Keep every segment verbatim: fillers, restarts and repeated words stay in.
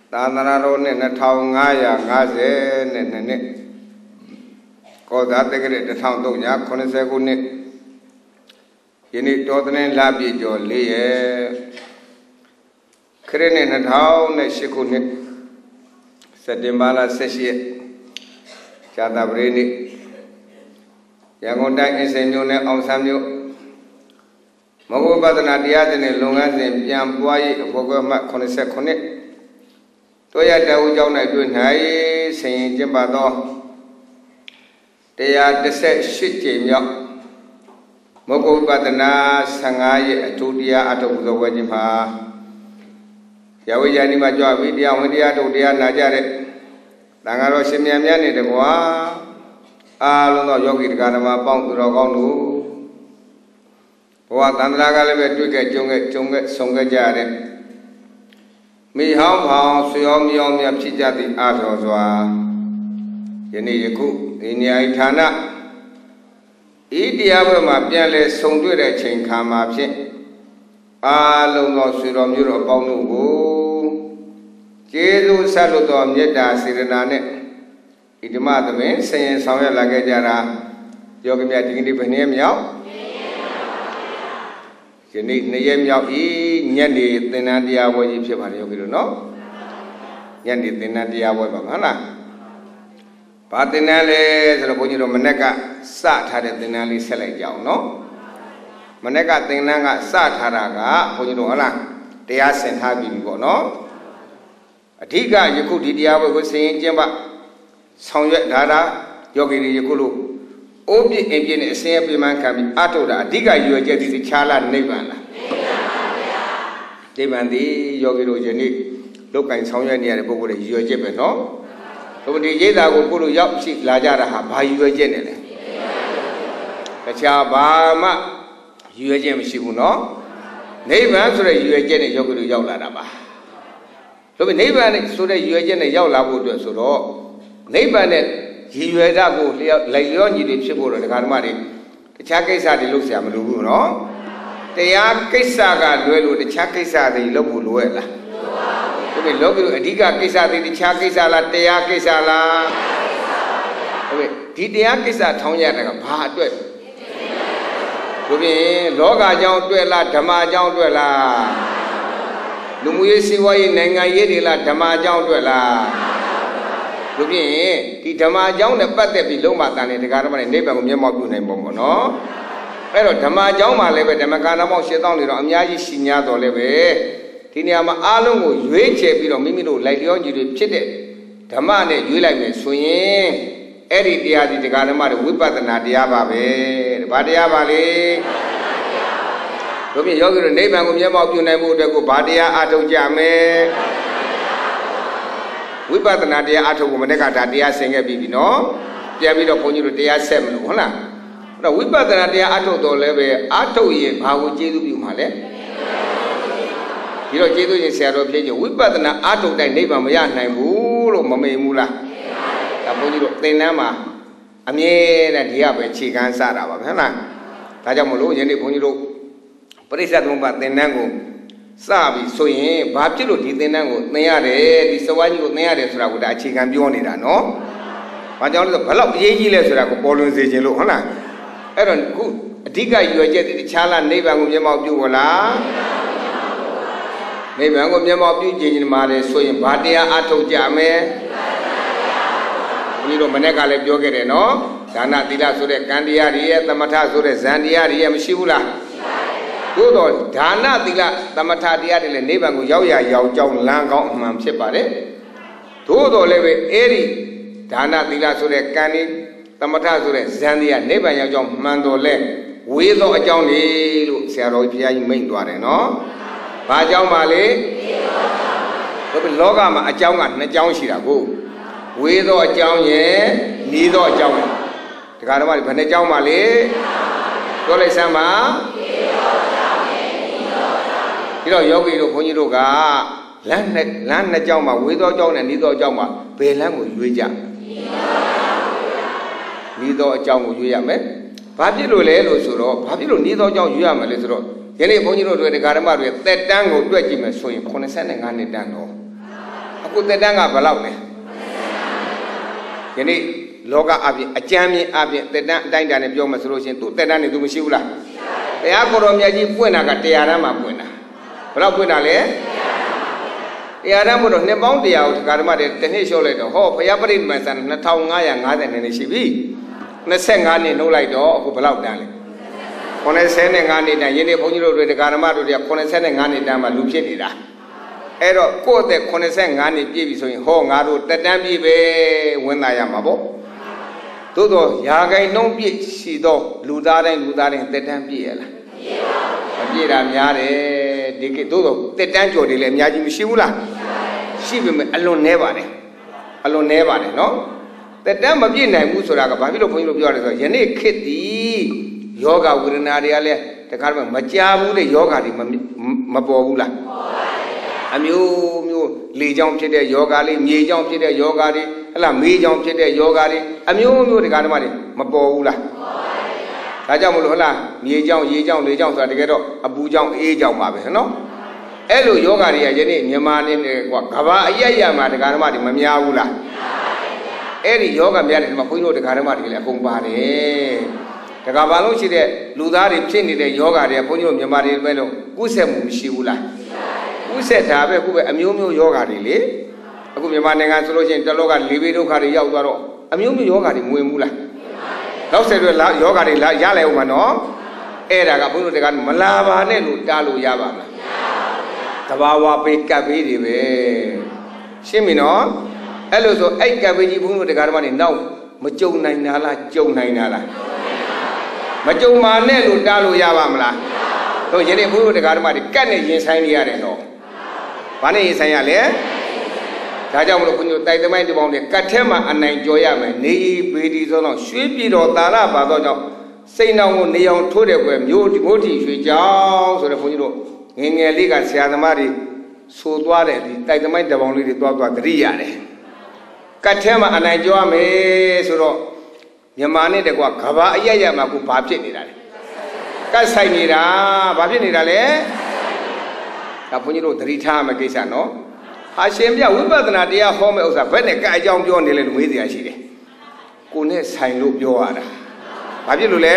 Tanarone na Taungaya Gaze Nene Koda Tegre the Town Donya Coneseguni Yini Totane Labi Jolie Krene na Town Shikuni Sadimbala Seshi Chadabrini Yangonda Esenyone on Samuel Mogobadana Diadene Lungas and Piamboy Fogoma Conesecone Toya Daujona doing high, saying Jimbado. They are the set shit, Jim. Mogo Badana, Sangai, Tudia, out of the wedding. Yawayani Maja, Vidia, Widia, Tudia, Najare. Langaro Simiamiani, the Goa. Alno Yogi Ganama, Pong Rogonu. What Andraga to get Junga, Junga, Songa Jare. Mi hao hao suyo mi yom yam chija di aso zwa yeni yiku inyai thana idiyawe ma pian le song twe de chain kha ma phit a long lo sui lo myu lo apaung nu ko jesu sat lo to metta serana ne idima thamin sayin saung yat la ke ja da yogi mya di ni bhe ne myaw Jadi ni yang ini nyandi tenan dia wajib siapa hari itu no, nyandi tenan dia wajib mana? Patenan le kalau punya orang mereka sah hari tenan le selai jauh no, mereka tenan gak sah hari gak punya orang dia senhal bimbing no, tiga jauh di dia wajib sehingga jemba sangat darah jauh ini jauh lu. Obi engine sen piman kami atoda diga yoje di chala nebana debandi yogi ro jeni lokai saungye ni ya de pupu de yoje be no to di yeda ko ko lo yauk chi la ja da ha ba yoje ne le tacha ba ma yoje ma shi bu no nebban so de yoje ne yogi ro yauk la da ba to bi nebban so de yoje ne yauk la bu twet so do nebban ne Jiwa dah ko layon jadi sebut orang karma ni, cakai sah di luar siapa dulu no, tiap kisah kan dua lu, cakai sah di luar bulu lah, tapi luar tiga kisah di cakai sah lah, tiap kisah lah, tapi di tiap kisah thongnya dengan bah tu, tapi loga jauh tu lah, dhamma jauh tu lah, lumuye siwai nengai ye lah, dhamma jauh tu lah. Jadi, di dhamma jauh ne patte bi long ma tan ne daga rama ne nebban ko myet maw pyu nai mong ko no ai do dhamma jauh ma le be dhamma kana maw eight thousand ni do amya ji shi nya do le be di neya ma a long ko ywe che pi do mimi do lai lyon ji de phit de dhamma ne ywe lai me so yin ai di taya di daga rama de vipassana taya ba be ba taya ba le do phin yogi do nebban ko myet maw pyu nai mu atwet ko ba taya a thau ja me Vipassana dia atau mereka dah dia sehingga bibi no, dia bilang punya tu dia sem lu, mana? Nah Vipassana dia atau tu lebe atau ye bahu jedu biu malah. Kalau jedu je saya roh je Vipassana atau dah ni bapa ya naik mulu mami mula. Tapi punya tu tenan mah, amye dah dia bercikan sara apa, mana? Kaja mulu jadi punya tu perisa tu membuat tenan ko. Sabi so yin ba phit lo di tenan ko thin yare di sawaji ko thin yare sora ko da achi kan pyo nida no ba jaw lo balauk aye ji le sora ko paw lwin se chin lo hola ai do ku adhika yue jet ti chala nebban ko myet maw pyu wala nebban ko myet maw pyu jin ma le so yin ba taya a thau ja me ni do manet ka le pyo ke de no dana thila so de kan taya ri ye tamatha so de zan taya ri ye mashi bu la Tuh, dana tiga tamatha dia ni le nebban ko yauk ya yauk jaung lang kaung aman phit pa de. Tuh to le be eri dana tiga so de kan ni tamatha so de zan tiya nebban yauk jaung man to le we tho a jaung ni lo sia ro phaya ji main twa de no. Ba jaung ma le? Ko bi loka ma a jaung ka two jaung shi da ko. We tho a jaung ye, ni tho a jaung. Daga rama ni bha ne jaung ma le? Ko lai san ma? Kalau yogi itu punya tu kan, lan lan nak jauh mah, we tu jauh ni, ni tu jauh mah, belang ko yue ja, ni tu jauh ko yue ja me, Babi lo le lo suro, babi lo ni do jong yu ya ma le suro. Yene bong ji lo de ga ma de tet tan ko twet ji me so yin nine sen ne nga ne tan do. Aku ကိုတက်တန်းကဘယ်လောက်လဲယနေ့လောကအပြင်အကြမ်းမြင်အပြင်တက်တန်းအတိုင်းတာနဲ့ပြောမှဆိုလို့ရှိရင်သူ့တက်တန်းနဲ့သူမရှိဘူးလားတရားကိုယ်တော်မြတ်ကြီးပွင့်တာကတရားတန်းမှာပွင့်တာဘယ်လောက်ပွင့်တာလဲတရားတန်းမို့တော့နှစ်ပေါင်းတရားကိုဓမ္မတွေတစ်နှစ်လျှော့လိုက်တော့ဟောဘုရားပရိနိဗ္ဗာန်ဆန်နှစ်ထောင်ငါးရာငါးဆယ်နှစ်ရှိပြီနှစ်ဆယ့်ငါးနှစ်နှုတ်လိုက်တော့အခုဘယ်လောက်တန်းလဲခုနှစ်ဆယ်ငါးနှစ်တန်းယနေ့ဘုန်းကြီးတို့တွေဓမ္မတို့တွေကခုနှစ်ဆယ်ငါးနှစ်တန်းမှာလူဖြစ်နေတာအဲ့တော့ကိုယ့်အသက်ခုနှစ်ဆယ်ငါးနှစ်ပြည့်ပြီဆိုရင်ဟောငါတို့တက်တန်းပြည့်ပဲဝင်လာရမှာပေါ့သို့တော့ယာဂိုင်နှုံးပြည့်ရှိသောလူသားတိုင်းလူသားတိုင်းတက်တန်းပြည့်ရလားမပြည့်တာများတယ်ဒီကိသို့တော့တက်တန်းကြော်တွေလည်းအများကြီးမရှိဘူးလားရှိပေမဲ့အလွန်နည်းပါတယ်အလွန်နည်းပါတယ်နော်တက်တန်းမပြည့်နိုင်ဘူးဆိုတာကဘာဖြစ်လို့ဘုန်းကြီးတို့ပြောရလဲဆိုတော့ယနေ့ခေတ်ဒီယောဂဝေဒနာတွေကလည်းတခါတော့မကြားဘူးလေယောဂတွေမပေါ်ဘူးလားအမျိုးမျိုးလေကြောင့်ဖြစ်တဲ့ယောဂလေးမြေကြောင့်ဖြစ်တဲ့ယောဂတွေဟလာမေးကြောင့်ဖြစ်တဲ့ယောဂတွေအမျိုးမျိုးဒီကဓမ္မတွေမပေါ်ဘူးလားဒါကြောင့်မလို့ဟလာမြေကြောင့်ရေကြောင့်လေကြောင့်ဆိုတာတကယ်တော့အပူကြောင့်အေးကြောင့်ပါပဲနော်အဲ့လိုယောဂတွေကယနေ့မြန်မာနေနဲ့ကွာကဘာအရရမှာဒီကဓမ္မတွေမများဘူးလားအဲ့ဒီယောဂများတယ်ဒီမှာဘုန်းကြီးတို့ဒီကဓမ္မတွေလည်းအကုန်ပါတယ်တကဘာလုံးရှိတဲ့လူသားတွေဖြစ်နေတဲ့ယောဂတွေကဘုန်းကြီးတို့မြန်မာတွေပဲလို့ကုသမှုမရှိဘူးလားဥစ္စာထားပဲခုပဲအမျိုးမျိုးယောဂါတွေလေအခုမြန်မာနိုင်ငံဆိုလို့ရှိရင်တလောကလေးဘေးဒုက္ခတွေရောက်သွားတော့အမျိုးမျိုးယောဂါတွေမဝင်ဘူးလားနောက်ဆက်တွဲယောဂါတွေရလဲဦးမှာနော်အဲ့ဒါကဘုန်းကြီးတို့ကမလာပါနဲ့လို့တားလို့ရပါမလားတဘာဝပေကပ်ပေးတွေပဲရှင်းပြီနော်အဲ့လိုဆိုအဲ့ကပ်ပေးကြီးဘုန်းကြီးတို့ဓမ္မတွေနောက်မကြုံနိုင်တာလားကြုံနိုင်တာလားမကြုံပါနဲ့လို့တားလို့ရပါမလားတို့ယနေ့ဘုန်းကြီးတို့ဓမ္မတွေကတ်နဲ့ရင်ဆိုင်နေရတယ်နော်ဘာနဲ့ရင်ဆိုင်ရလဲဒါကြောင့်မလို့ဘုန်းကြီးတို့တိုက်သမိုင်းဒီပေါင်းတွေကတ်ထဲမှာအနိုင်ကြော်ရမယ်နေဘေဒီဆိုတော့ရွှေပြည်တော်တာရပါတော့ကြောင့်စိတ်နှောင်းကိုနေအောင်ထိုးတယ်ကွယ်မျိုးဒီမိုးတီရွှေကြောင်းဆိုတော့ဘုန်းကြီးတို့ငငယ်လေးကဆရာသမားတွေဆိုသွားတယ်ဒီတိုက်သမိုင်းဒီပေါင်းလေးတွေသွားသွားသတိရတယ်ကတ်ထဲမှာအနိုင်ကြော်ရမယ်ဆိုတော့မြန်မာနဲ့တကွာကဘာအရရမှာကိုဘာဖြစ်နေတာလဲကတ်ဆိုင်နေတာဘာဖြစ်နေတာလဲဒါဘုန်းကြီးတို့သတိထားမယ်ကိစ္စနော်ဟာရှင်ပြဝိပဿနာတရားဟောမဲ့ဥစ္စာဘယ်နဲ့ကဲအကြောင်းပြောနေလဲလို့မေးစရာရှိတယ်ကိုနဲ့ဆိုင်လို့ပြောရတာဘာဖြစ်လို့လဲ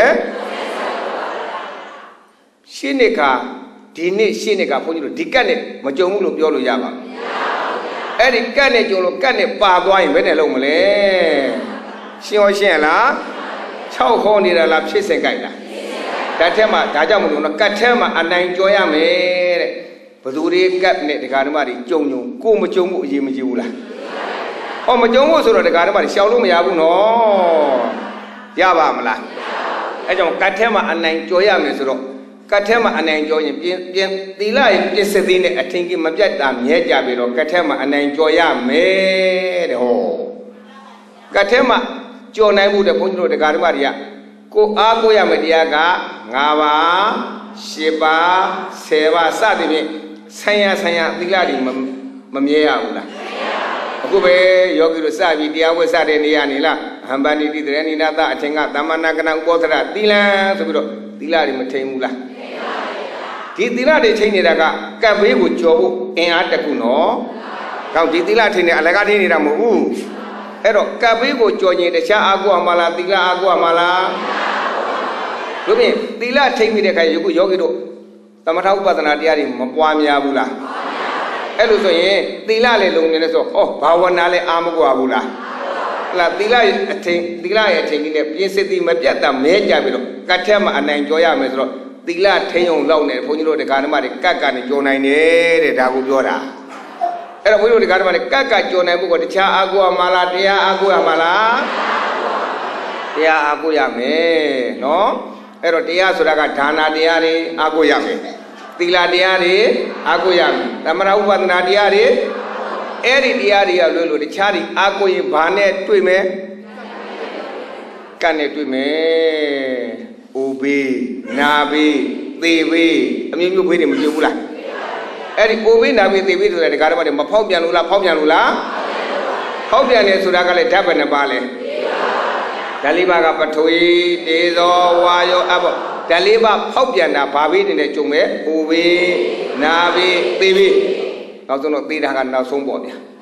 ရှင်းနေကဒီနေ့ရှင်းနေကဘုန်းကြီးတို့ဒီကတ်နဲ့မကြုံဘူးလို့ပြောလို့ရပါဘူးအဲ့ဒီကတ်နဲ့ကြုံလို့ကတ်နဲ့ပါသွားရင်ဘယ်နဲ့လုံးမလဲရှင်းရောရှင်းလား၆ခေါ်နေတာလားဖြစ်စင်ကြိုက်လားကတ်ထဲမှာဒါကြောင့်မလို့နော်ကတ်ထဲမှာအနိုင်ကြော်ရမယ်တဲ့ဘသူတွေကတ်နဲ့ဒကာဓမ္မတွေကြုံကြုံကိုမကြုံဘူးအရေးမကြီးဘူးလားဟောမကြုံဘူးဆိုတော့ဒကာဓမ္မတွေရှောင်လို့မရဘူးနော်ရပါမလားအဲကြောင့်ကတ်ထဲမှာအနိုင်ကြော်ရမယ်ဆိုတော့ကတ်ထဲမှာအနိုင်ကြော်ရင်ပြင်းပြင်းသီလရဲ့ပြည့်စသည်နဲ့အထင်ကြီးမပြတ်တာမြဲကြပြီတော့ကတ်ထဲမှာအနိုင်ကြော်ရမယ်တဲ့ဟောကတ်ထဲမှာကြော်နိုင်မှုတဲ့ဘုန်းကြီးတို့ဒကာဓမ္မတွေကကိုအားကိုရမယ်တရားက၅ပါး၈ပါး၁၀ပါးစသဖြင့်ဆိုင်ရဆိုင်ရသီလတွေမမြဲရဘူးလားအခုပဲယောဂီတို့စပြီးတရားဝဲစတဲ့နေရာနေလားဟံပဏိတိတရဏိနာသအထင်ကသမ္မာနာကနာဥပောသရသီလံဆိုပြီးတော့သီလတွေမထိန်ဘူးလားဒီသီလတွေထိန်နေတာကကပ်ဘေးကိုကြော်ဖို့အင်အားတစ်ခုနော်ကောင်းဒီသီလထိန်နေအလကားထိန်နေတာမဟုတ်ဘူးအဲ့တော့ကပ်ဘေးကိုကြော်ရင်တခြားအာကိုအမလားသီလအာကိုအမလားတို့ဖြင့်သီလထိန်ပြီးတဲ့ခါယခုယောဂီတို့သမထဥပဒနာတရားတွေမပွားများဘူးလားအဲ့လိုဆိုရင်သီလလည်းလုံနေလဲဆိုဩဘာဝနာလည်းအာမကွာဘူးလားဟလာသီလရဲ့အထင်သီလရဲ့အထင်ကြီးနဲ့ပြင်းစစ်သည်မပြတ်တာမဲကြပြီးတော့ကတ်ထက်မှာအနိုင်ကြောရမယ်ဆိုတော့သီလထိန်အောင်လောက်နေဘုန်းကြီးတို့ဒကာဓမ္မတွေကတ်ကနေကြောနိုင်တယ်တဲ့ဒါကိုပြောတာအဲ့တော့ဘုန်းကြီးတို့ဒကာဓမ္မတွေကတ်ကကြောနိုင်ဖို့ကတခြားအာကိုအမလားတရားအာကိုရမလားတရားအာကိုရမယ်နော်အဲ့တော့တရားဆိုတာကဒါနာတရားတွေအာကိုရမယ်သီလတရားတွေအာကိုရမယ်သမထဥပဒနာတရားတွေအဲ့ဒီတရားတွေကလွယ်လို့တခြားတွေအာကိုရင်ဘာနဲ့တွေ့မယ်ကတ်နဲ့တွေ့မယ်အိုဘေးနာဘေးသေဘေးအမျိုးမျိုးဘေးတွေမကြည့်ဘူးလားအဲ့ဒီအိုဘေးနာဘေးသေဘေးဆိုတဲ့ဒကာဓမ္မတွေမဖောက်ပြန်လို့လားဖောက်ပြန်လို့လားဖောက်ပြန်တယ်ဆိုတာကလည်းဓာတ်ပဲနှစ်ပါးလဲဓာလေးပါးကပထဝီတေဇောဝါယောအဘောဓာလေးပါးဖောက်ပြန်တာဘာဘေးတွေနဲ့ကြုံမဲ့အိုဘေးနာဘေးသေဘေးနောက်ဆုံးတော့သေတာကနောက်ဆုံးပေါ့ဗျာ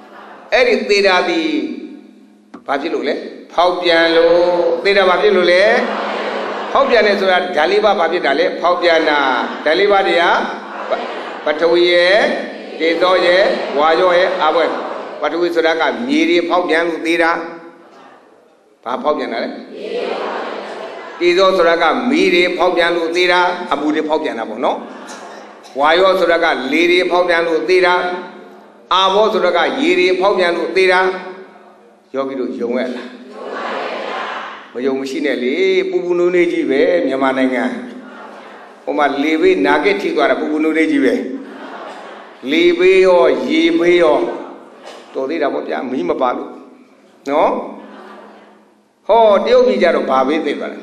Eri tira di Babi lule, Paupiano, tira babi lule, Paupiane surat Galiba babi dale, Paupiana, Galiba dia, Patuye, Dedoye, Wajoye, Awe, Patu suraka, Miri, Paupian, tira, Paupiana. Dedo suraka, Miri, Paupian, tira, Abu de Paupiana, no? Wayo suraka, Liri, Paupian, tira, Abo suraka, Yiri, Paupian, tira. Yogi do yongela. Mayong machine le, pupuno ne jibe, nyamanenga. Oma lebe nage ti tuara pupuno ne jibe. Lebe yo, yebe yo. To di da popya mi mapalu. No? Ho, teo bi ja do ba be te ba.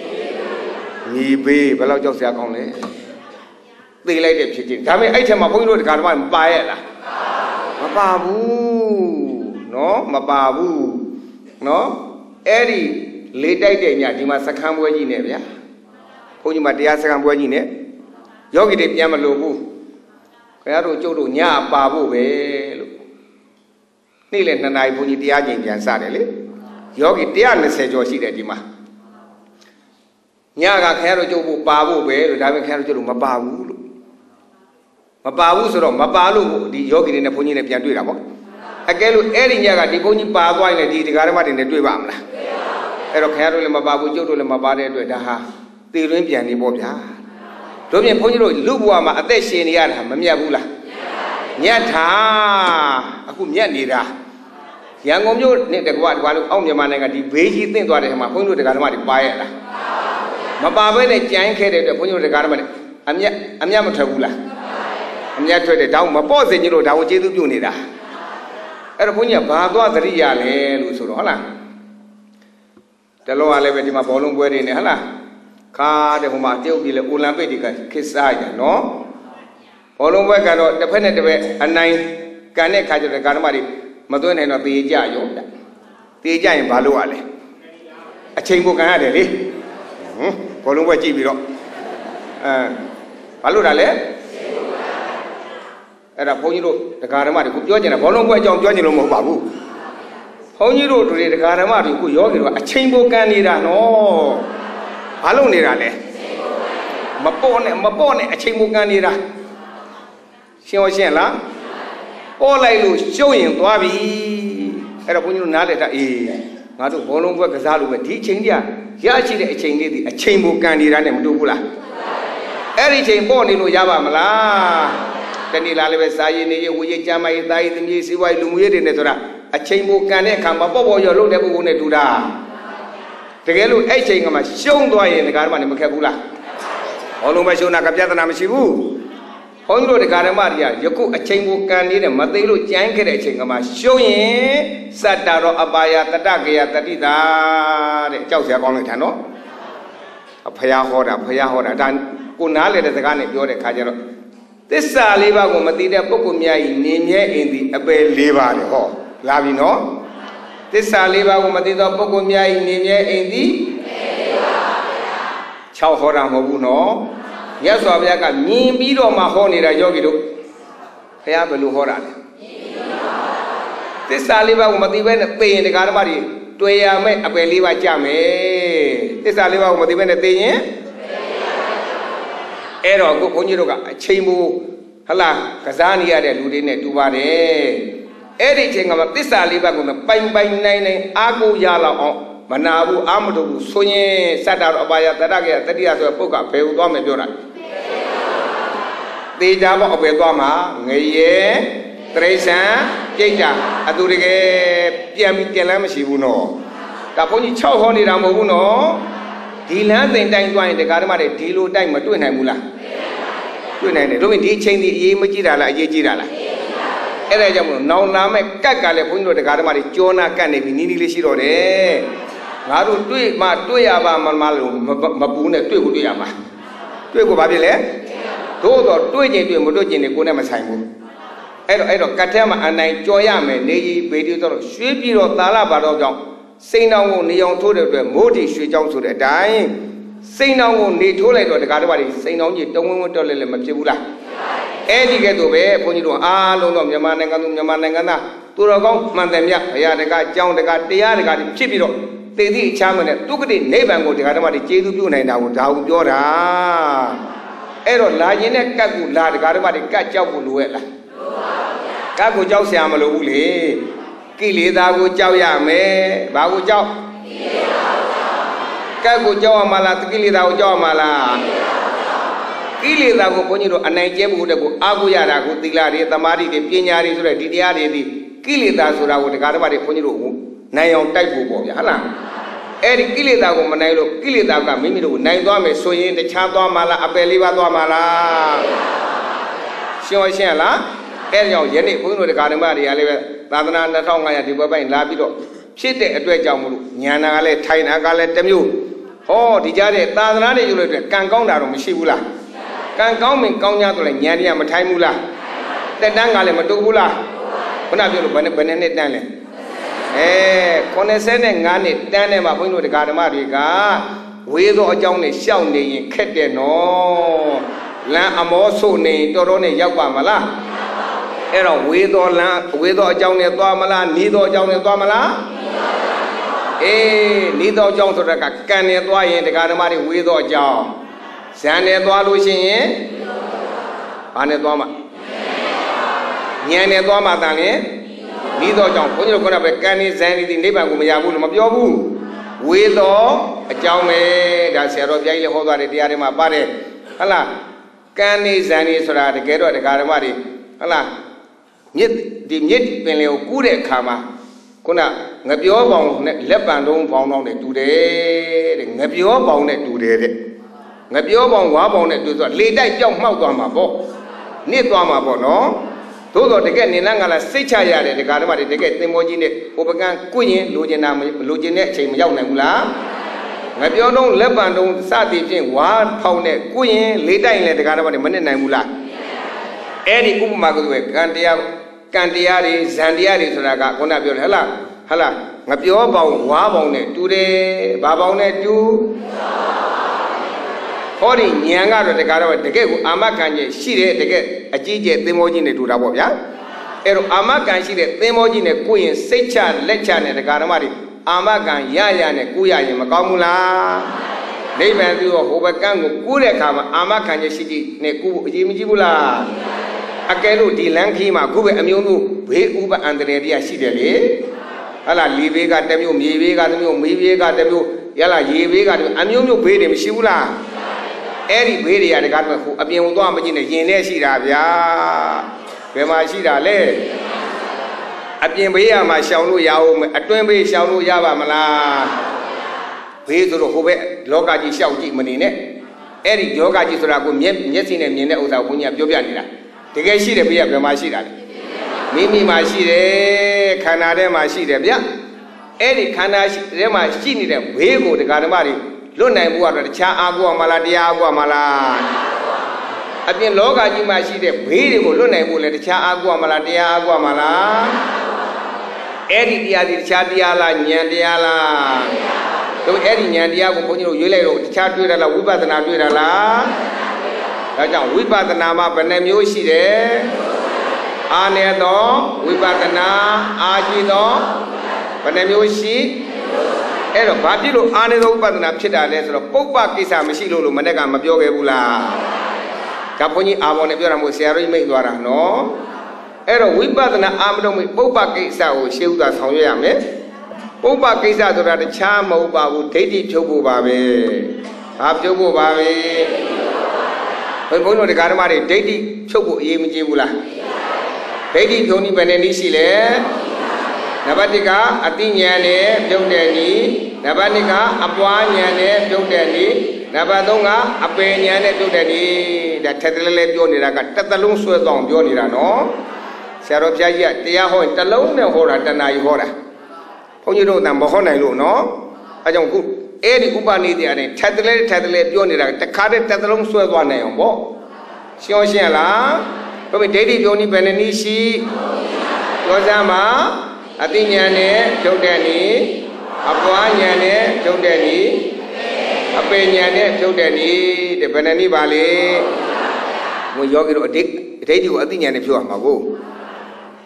Yebe, ba law jaw sia kaung le. Ti lai de phit chin. Da me ai the ma phong lo de ka ma pa ya la. Ma pa bu. No, mapabu, no, eri letai de nya di ma sakhan bwe ji ne bya. Phong ji ma taya sakhan bwe ji ne. Yogi de pyan ma lo bu. Khaya do chou do nya pa bo be lo. Ni le two nayi phong ji taya jin pyan sa de le. Yogi one hundred twenty jaw shi de di ma. Nya ga khaya do chou bo pa bo be lo, da me khaya do chou do ma pa bu lo. Ma pa bu so do ma pa lo di yogi de ne phong ji ne pyan twai da po. Akelu eri nyaga di phong ji pa twai ne di dikha dhamma de ne twai ba ma la. Ero khaya do le ma pa bu, chou do le ma pa de twai da ha ti twin pyan ni po bya. Do pyan phong ji do lu bwa ma athet shin ni ya da ma myat bu la. Myat tha. Aku myat ni da. Yangon myo ne de kwa kwa lo aw Myanmar nainga di beyi ji tint twa de ma phong ji do dikha dhamma de pa ya la. Ma pa bwe ne chan khe de twai phong ji do dikha dhamma de amyat amyat ma thwat bu la. Amyat thwat de daw ma paw sin ji lo da wo jesu pyu ni da. Ero phong ji ba twa thari ya le lo so do hola. Talo wa le be di ma bawlong bwe de ne hola. Kha de ho ma teu pi le Olympic di ka khit sa ya no. Bawlong bwe ka do tephet ne tephet anai kan ne kha jo de ka dhamma de ma twai nai no te ja yo da. Te ja yin ba lo wa le. Achain bo kan ya de le. Hm bawlong bwe ji pi do. Eh ba lo da le. Era phong ji do dikha dhamma de ku pyo chin da bawlong bwe ajaung pyo chin lo ma ho ba bu. Phong ji do de dikha dhamma de ku yogi do achain bo kan ni da no. Ba lo ni da le. Ma paw ne ma paw ne achain bo kan ni da. Shin ho shin la. Paw lai lo shou yin twa bi. Era phong ji do na le ta eh nga do bawlong bwe ka sa lo be di achain dia ya chi de achain li di achain bo kan ni da ne ma tu bu la. Eri chain paw ni lo ya ba ma la. Tani la le be sa yin ni ye wo ye jam ma ye ta ye tim ye si wa ye lu mu ye de ne so da achain bo kan ne kha ma paw paw yo lo de bu bu ne tu da. Tege lo ai chain ma shong twa yin dikha dhamma ne ma khet bu la. Bawlong bwe shong na ka pyatana ma shi bu. Phong ji do dikha dhamma ri ya yaku achain bo kan ni de ma thai lo chan khet de achain ma shong yin satta ro apaya tata kaya tati da de jauk sia kaung lai than no. Phaya ho da phaya ho da da ko na le de saka ne pyo de kha ja do Tissa le ba ko ma ti de pukkul mya yi ne mye in di ape le ba de ho la bi no. Tissa le ba ko ma ti do pukkul mya yi ne mye in di six ho da ma bu no. Nyat Swa Bya ka myin pi do ma ho ni da yogi do. Phaya ba lo ho da le. Tissa le ba ko ma ti be ne te yin dikha dhamma de twai ya me ape le ba ja me. Tissa le ba ko ma ti be ne te yin Ero ko phong ji do ka achain bo hala ka sa ni ya de lu de ne tu ba de. Eri chain ka ma tissa le ba ko ma pai pai nai nai a ko ya la aw ma na bu a ma do bu so yin satta ro apaya tata kaya tatiya so put ka phe u twa me pyo da. Te ja ba ape twa ma ngaye traisan jaita atu de ke pyan pi pyan lan ma shi bu no. Da phong ji six ho ni da ma bu no. Di lan thin tai twa yin dikha dhamma de di lo tai ma twai nai bu la. Twai nai de. Do pin di chain di aye ma ji da la aye ji da la. Ai da jaung mo naung la me kat ka le phong ji do dikha dhamma de chaw na kat ne bi ni ni le shi do de. Nga do twai ma twai ya ba ma ma lo ma pu ne twai ko twai ya ma. Twai ko ba phit le. Do do twai chin twai ma twai chin ne ko ne ma saing bu. Ai do ai do kat the ma anai chaw ya me ne ji be ti so do shwe pi do ta la ba do jaungစိန်နောင်ကိုနေအောင်ထိုးတဲ့အတွက်မိုးတီရွှေချောင်းဆိုတဲ့အတိုင်းစိန်နောင်ကိုနေထိုးလိုက်တော့တကားတပါးစိန်နောင်ကြီးတုံးဝင်းဝင်းတော့လဲလဲမဖြစ်ဘူးလားအဲ့ဒီကဲ့သို့ပဲဘုန်းကြီးတို့အားလုံးတော့မြန်မာနိုင်ငံသူမြန်မာနိုင်ငံသားသူတော်ကောင်းမှန်တယ်မြတ်ဘုရားတကားကြောင်းတကားတရားတကားဖြစ်ပြီးတော့သေသည့်အချမ်းမနဲ့သူကတိနိဗ္ဗာန်ကိုတရားဓမ္မတွေကျေးဇူးပြုနိုင်တာကိုဒါကိုပြောတာအဲ့တော့လာခြင်းနဲ့ကတ်ကိုလာတရားဓမ္မတွေကတ်ကြောက်ဖို့လိုရဲ့လားကတ်ကိုကြောက်ဆရာမလိုဘူးလေကိလေသာကိုကြောက်ရမယ်ဘာကိုကြောက်ကတ်ကိုကြောက်ရမှာလားကိလေသာကိုကြောက်ရမှာလားကိလေသာကိုဘုန်းကြီးတို့အနိုင်ကျဲဖို့တက်ကိုအားကိုရတာကိုသီလတွေသမာဓိတွေပညာတွေဆိုတဲ့ဒီတရားတွေဒီကိလေသာဆိုတာကိုတရားဓမ္မတွေဘုန်းကြီးတို့နိုင်အောင်တိုက်ဖို့ပေါ့ဗျာဟုတ်လားအဲ့ဒီကိလေသာကိုမနိုင်လို့ကိလေသာကမိမိတို့ကိုနိုင်သွားမယ်ဆိုရင်တခြားသွားမှာလားအပယ်လေးပါသွားမှာလားရှင်းရရှင်းလားအဲ့ကြောင့်ယနေ့ဘုန်းကြီးတို့တရားဓမ္မတွေကလည်းပဲသာသနာနှစ်ထောင်ငါးရာဒီဘက်ပိုင်းလာပြီးတော့ဖြစ်တဲ့အတွက်ကြောင့်မလို့ညာနာကလည်းထိုင်နာကလည်းတစ်မျိုးဟောဒီကြားတဲ့သာသနာတွေယူလို့အတွက်ကံကောင်းတာတော့မရှိဘူးလားကံကောင်းမင်းကောင်း냐ဆိုလဲညာတွေကမထိုင်ဘူးလားတက်တန်းကလည်းမတူဘူးလားခုနပြောလို့ဘယ်နဲ့ဘယ်နဲ့နဲ့တန်းလဲအဲခုနှစ်ဆယ်နဲ့ငါးနှစ်တန်းထဲမှာဘုန်းကြီးတို့တရားဓမ္မတွေကဝေသောအကြောင်းနဲ့ရှောက်နေရင်ခက်တယ်နော်လမ်းအမောဆိုနေတော်တော်နဲ့ရောက်ပါမလားအဲ့တော့ဝေသောလမ်းဝေသောအကြောင်းနဲ့သွားမလားနီးသောအကြောင်းနဲ့သွားမလားအေးနီးသောအကြောင်းဆိုတာကကံနဲ့သွားရင်တရားဓမ္မတွေဝေသောအကြောင်းဇန်နဲ့သွားလို့ရှိရင်ဘာနဲ့သွားမှာဉာဏ်နဲ့သွားမှာတန်ရင်နီးသောအကြောင်းဘုန်းကြီးတို့ခေါ်တာပဲကံနဲ့ဇန်ဒီနိဗ္ဗာန်ကိုမရဘူးလို့မပြောဘူးဝေသောအကြောင်းပဲဒါဆရာတော်ဘုရားကြီးလည်းဟောသွားတယ်တရားတွေမှာပါတယ်ဟုတ်လားကံနဲ့ဇန်ဒီဆိုတာတကယ်တော့တရားဓမ္မတွေဟုတ်လားမြစ်ဒီမြစ်ပင်လေကိုကူးတဲ့အခါမှာခုနငပြောပေါင်နဲ့လက်ပံတုံးပေါင်းတော့နဲ့တူတယ်တဲ့ငပြောပေါင်နဲ့တူတယ်တဲ့ငပြောပေါင်ဝါပေါင်နဲ့တူဆိုလေတိုက်ပြောက်မှောက်သွားမှာပေါ့နစ်သွားမှာပေါ့နော်သို့တော့တကယ်နေလန်းကလာစိတ်ချရတယ်ဒီကာဓမ္မတွေတကယ်သင်္ဘောကြီးနဲ့ဟိုပကံကုရင်လိုချင်တာလိုချင်တဲ့အချိန်မရောက်နိုင်ဘူးလားငပြောတုံးလက်ပံတုံးစသည်ဖြင့်ဝါဖောင်နဲ့ကုရင်လေတိုက်လည်းဒီကာဓမ္မတွေမနစ်နိုင်ဘူးလားအဲ့ဒီဥပမာကဆိုပဲကံတရားကံတရားတွေဇန်တရားတွေဆိုတာကခုနပြောတယ်ဟလားဟလားငပြောပေါင်ဝါပေါင်နဲ့တူတယ်ဘာပေါင်နဲ့တူဟောဒီဉာဏ်ကတော့တကယ်တော့တကယ်ကိုအာမခံချက်ရှိတယ်တကယ်အကြီးကျယ်သင်္ဘောကြီးနဲ့တူတာပေါ့ဗျာအဲ့တော့အာမခံရှိတဲ့သင်္ဘောကြီးနဲ့ကိုရင်စိတ်ချလက်ချနဲ့တကယ်ဓမ္မတွေအာမခံရရနဲ့ကိုရရင်မကောင်းဘူးလားနိဗ္ဗာန်ပြီးတော့ဟိုဘကံကိုကိုးတဲ့အခါမှာအာမခံချက်ရှိကြည့်နဲ့ကိုအရေးမကြီးဘူးလားအကယ်လို့ဒီလမ်းခီးမှာခုပဲအမျိုးမျိုးဘေးဥပအန္တရာယ်တရားရှိတယ်လေဟလာလီဘေးကတစ်မျိုးမြေဘေးကတစ်မျိုးမေးဘေးကတစ်မျိုးရလာရေဘေးကတစ်မျိုးအမျိုးမျိုးဘေးတွေမရှိဘူးလားအဲ့ဒီဘေးတွေကတကားတော့ဟိုအပြင်ဝင်သွားမကြည့်နဲ့ရင်ထဲရှိတာဗျာဘယ်မှာရှိတာလဲအပြင်ဘေးရမှာရှောင်လို့ရအောင်အတွင်းဘေးရှောင်လို့ရပါမလားဘေးဆိုတော့ဟိုဘက်လောကကြီးရှောက်ကြည့်မနေနဲ့အဲ့ဒီယောဂကြီးဆိုတာကိုမျက်မျက်စိနဲ့မြင်တဲ့ဥစ္စာကိုဘုန်းကြီးကပြောပြနေတာတကယ်ရှိတယ်ဘေးကဘယ်မှာရှိတာလဲမိမိမှာရှိတယ်ခန္ဓာထဲမှာရှိတယ်ဗျအဲ့ဒီခန္ဓာထဲမှာရှိနေတဲ့ဘေးကိုတရားဓမ္မတွေလွတ်နိုင်ဖို့ကတော့တခြားအာကိုမလားတရားအာကိုမလားအပြင်လောကကြီးမှာရှိတဲ့ဘေးတွေကိုလွတ်နိုင်ဖို့လည်းတခြားအာကိုမလားတရားအာကိုမလားအဲ့ဒီတရားဒီတခြားတရားလားဉာဏ်တရားလားတို့အဲ့ဒီဉာဏ်တရားကိုဘုန်းကြီးတို့ရွေးလိုက်တော့တခြားတွေ့ရလားဝိပဿနာတွေ့ရလားဒါကြောင့်ဝိပဿနာမှာဘယ်နှမျိုးရှိတယ်အာနေသောဝိပဿနာအာရှိသောဘယ်နှမျိုးရှိအဲ့တော့ဘာဖြစ်လို့အာနေသောဝိပဿနာဖြစ်တာလဲဆိုတော့ပုပ္ပကိစ္စမရှိလို့လို့မနေ့ကမပြောခဲ့ဘူးလားဒါဘုန်းကြီးအာဘော်နဲ့ပြောတာမို့ဆရာတော်ကြီးမိတ်သွားတာနော်အဲ့တော့ဝိပဿနာအာမတုံမိပုပ္ပကိစ္စကိုရှေးဥစွာဆောင်ရွက်ရမယ်ပုပ္ပကိစ္စဆိုတာတခြားမဟုတ်ပါဘူးဒိဋ္ဌိဖြုတ်ဖို့ပါပဲဘာဖြုတ်ဖို့ပါပဲဘုန်းတော်တရားဓမ္မတွေဒိဋ္ဌိဖြုတ်ဖို့အရေးမကြီးဘူးလားဒိဋ္ဌိဖြုတ်နည်းဘယ်နဲ့နည်းရှိလဲနံပါတ်တစ်ကအတိဉာဏ်နဲ့ပြုတ်တဲ့နည်းနံပါတ်နှစ်ကအပွားဉာဏ်နဲ့ပြုတ်တဲ့နည်းနံပါတ်သုံးကအပယ်ဉာဏ်နဲ့ပြုတ်တဲ့နည်းဒါထက်တလဲလဲပြောနေတာကတစ်သလုံးဆွဲသွားအောင်ပြောနေတာနော်ဆရာတော်ဘုရားကြီးကတရားဟောရင်တစ်လုံးနဲ့ဟောတာတဏှာကြီးဟောတာဘုန်းကြီးတို့ကမဟောနိုင်လို့နော်အဲကြောင့်ခုအဲ့ဒီဥပနိဒေယနဲ့ထက်တလဲထက်တလဲပြောနေတာတခါတည်းတစ်သလုံးဆွဲသွားနိုင်အောင်ပေါ့ရှင်းရှင်းလားဘုရားဒိဋ္ဌိပြောနည်းဘယ်နည်းရှိပြောစမ်းပါအတိဉာဏ်နဲ့ဖြုတ်တဲ့နည်းအပွားဉာဏ်နဲ့ဖြုတ်တဲ့နည်းအပေဉာဏ်နဲ့ဖြုတ်တဲ့နည်းတဲ့ဘယ်နည်းပါလဲဘုယောဂီတို့အတိအဋ္ဌိကိုအတိဉာဏ်နဲ့ဖြုတ်ရမှာကိုဟ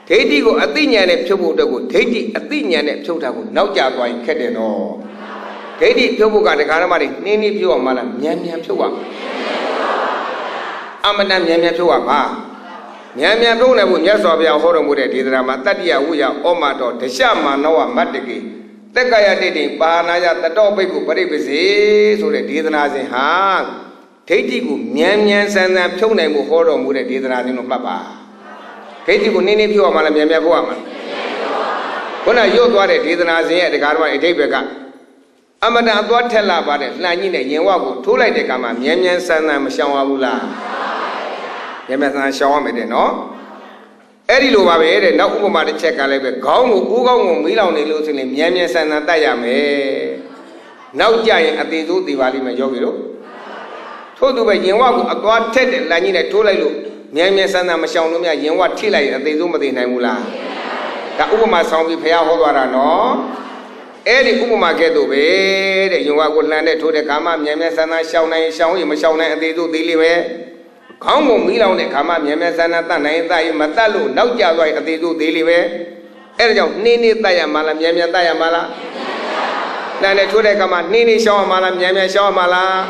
Deity go Athenian and Chobo, Deity Athenian and Chotago, now Jaguar Kedeno. Deity Choboga, the Karamari, Nini Pure Malam, Yamia Choa. Amadam Yamia Choa. Yamia Dona would yes of your horror with a drama, Tadia, Uya, Omato, the Shama, Noah, Matiki. The Gaya did Panaya, the topic of Paribisi, so the Didras in hand. Deity go, Yamians and Chonam horror with a Didras in Papa. Deity go, Nini Pure Malam Yamia woman. When I used what it is, the Garma, a day began. Amada, what tell about it, Lanin and Yawago, two like the Kama, Yamian San and Shawula. Yamasan Shawame, no? Eddie Luave, now Uma the check, I live a gong, Ugong, Milan, losing him, Yamian San and Diame. Now giant at the Zoo, the Valley Majogiro. Told you by Yawago, a god Ted, Lanina, Tolalu, Yamian San and Mashawnumia, Yawa Tila at the Zuma de Namula. The Uma song we pay out Hovara, no? Eddie Uma get away, the Yawago landed to the Kama, Yamian San and Shawnai, Shawnai, Mashawnai, and they do deliver. Congo Milan, the Kama, Yamasana, Matalu, now Java, they do deliver. Eljo, Nini Tayamala, Yamia Tayamala. Then the Tude Kama, Nini Shawamala, Yamia Shawamala.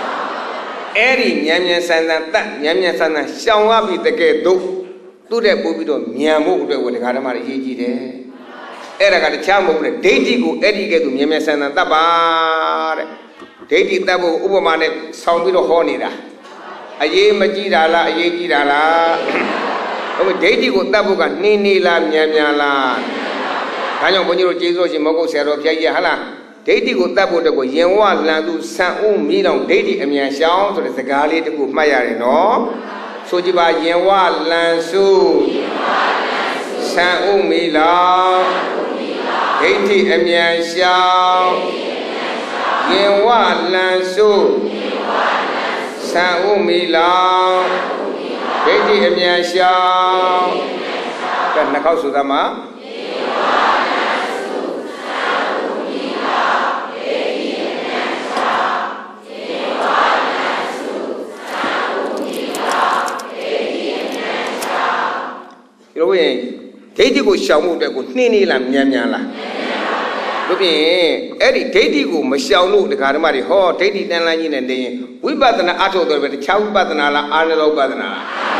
Eddie, Yamia Sana, Yamia Sana, Shawabi the Kedo. To the Bubido, Yamu, the Karamari Yiji. Era got a charm of the Deity go, Eddie get to Yamia Sana Tabar. Deity Tabu, Ubamane, Soundbido Honida. Aye Majidala, Aye Gidala. Oh, Deity go Tabuka, Nini la Yamyala. Kanyo Boniro Jesus, Mogo Sero, Yahala. Deity go Tabu, the Yenwa, Landu, San U, Milon, Deity, and Yashao, so the Gali to go Maya, no? So Jiba Yenwa, Lansu, San U, Milon, Deity, and Yashao, Yenwa, Lansu. San U Milan, Deity and Yashao, then the house of Dama. You know, Deity go Shamu, the good Nini Lam Yamyala. Eddie, Deity go, Michelle, the Karamari, Ho, Deity, and Lanin and Day. We battle Ato, the Chow Batanala, Arnelo Badana.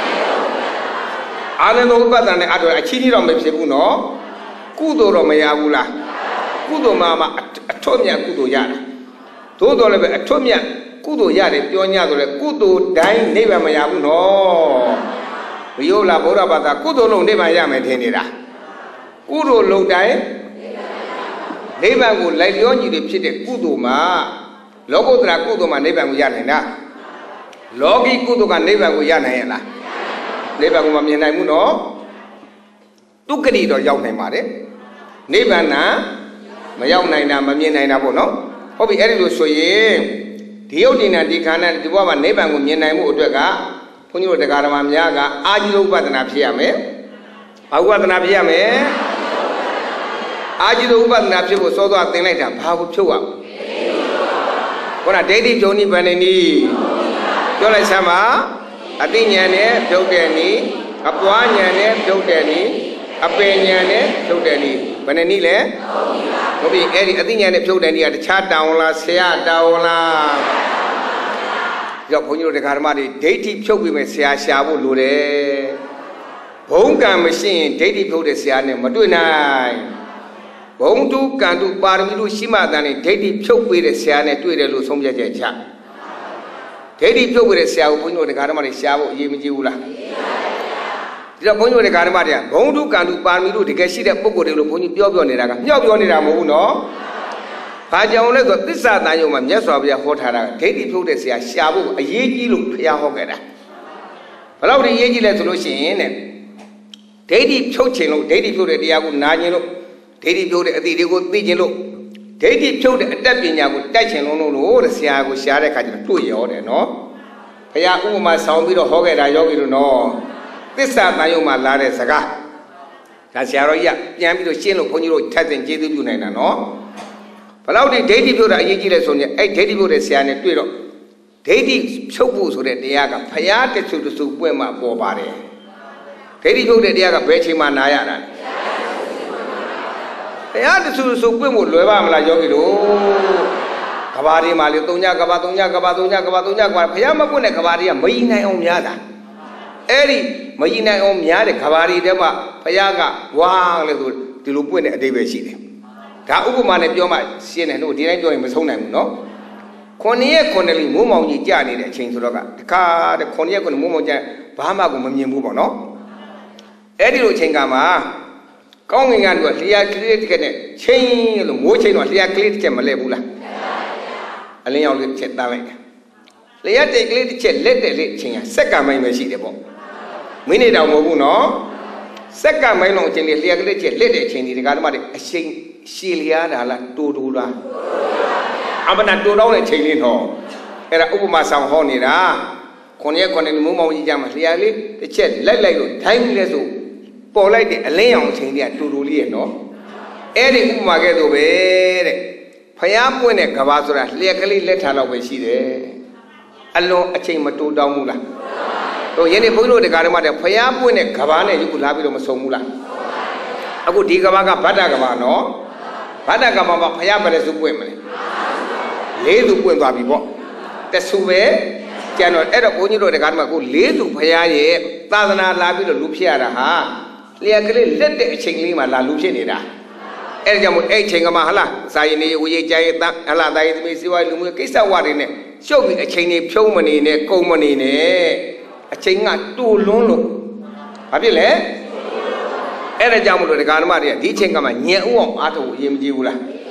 Arnelo Badana, Ato, a chini on Mexico, Kudo Romayagula, Kudo Mama, Atomia Kudo Yada. Todo Atomia Kudo Yada, Pionia, Kudo, dying neighbor Mayaguno. Viola Borabata, Kudo no neighbor Yamantenida. Kudo low dying. Neighbor would like you to pit a Kuduma. Logo Dracudoma neighbor Yana. Logi Kuduka neighbor Yana. Neighbor Mamina Muno. Tukadi or Yaune Mare. Neighbor Na Mayauna Mamina Bono. Hobby Erido Soye. Diodina Dicana, the woman neighbor Mumina Mudaga. Punyo de Garamamiaga. Ajilu Badanapiame. Aguadanapiame. Ajidu Badanapi was so that they let them how to up. When a daily Johnny Banani, Jola Sama, a Dinyane, Jodani, a Puanyane, Jodani, a Penyane, Jodani, Bananile, Obi Eddie, a Dinyane, Jodani at the chat down la, Sea down. Yapunyo de Karmadi, Deity Chogi with Sea Shabu Lure. Bonga machine, Deity Pode Siane, Maduna. Bong to Kandu Parmilu Shima than a Deity choke with a Siane to the Lusomja Jaja. Deity choke with a Sao Puno the Karamari Shao Yimijiula. The Puno de Karamaria, Bong to Kandu Parmilu, the Gashida Poco de Lupuni Bionera, Yobionera Muno. Paja only got this side Nayoman, yes, of your Hotara, Deity told us Shabu, a Yegi look Yahogada. Allow the Yegi resolution. Deity choking, Deity told the Diago Nanino. Deity told the Digo Digilo. Deity told the Adapina would touch and no, the Siago Shara two year, no? Payakuma sound with a hogger, I yogi no. This side Nayoma Lare Saga. Casharoya, Yamito Chino Ponyo, Tat and Jedu Nana, no? Allow the Deity told the Yegi on the eight Deity told the Siana Twiro. Deity Chopu so that the Yaga Payate to the Suprema Bobare. Dedi put the Diaga Bechima Nayara. They had to so quick with Lueva Yogi. Kabari Malitunya, Kabatunya, Kabatunya, Kabatunya, Payama Pune Kabari, Mayina Omiada. Eri, Mayina Omiada, Kabari Dema, Payaga, Wang, Tilupun at David City. Kauman and Yoma, Sien and no, didn't join his own name, no? Konya Conelli, Mumo, Yani, that changed to the car, the Konya con Mumo, Bahama, Mumo, no? Eddie Chengama. Going on was Lia Clit, chain, the motion was Lia Clit, Malebula. A little chet that way. Lia take little chet, let the lit chain, second my machine. Minute of Mobuno, second my long chain, Lia Clit, let it change the Gadamati, a chain, Shelia, la Tudura. I'm not too long a chain in home. Era Ubuma Sam Honira, Konya Conan Mumo Yamas Liali, the chet, let like timeless. Polite a leon chain to Ruli, no? Eddie Umagedo Bere. Payam when a Cavazura, legally let her away see there. Alone a chain to Damula. So, Yenny Puno de Garamada, Payam when a Cavana, you could have it on Somula. I would dig about Padagama, no? Padagama, Payam as a women. Lay the Pumabi. The Suve cannot ever only know the Garma go lay to Payaye, Tazana Labi to Lupiara, ha. Legally let the Chinglima La Lucinida. Eljamu A Chingamahala, Sayani, we jay that Allah died me, see why Lumukisa what in it. Show me a chainy pumani in a comani in a chinga too lulu. Have you let? Eljamu to the Garmaria, Dichingama, Nyao Ato Yimjula.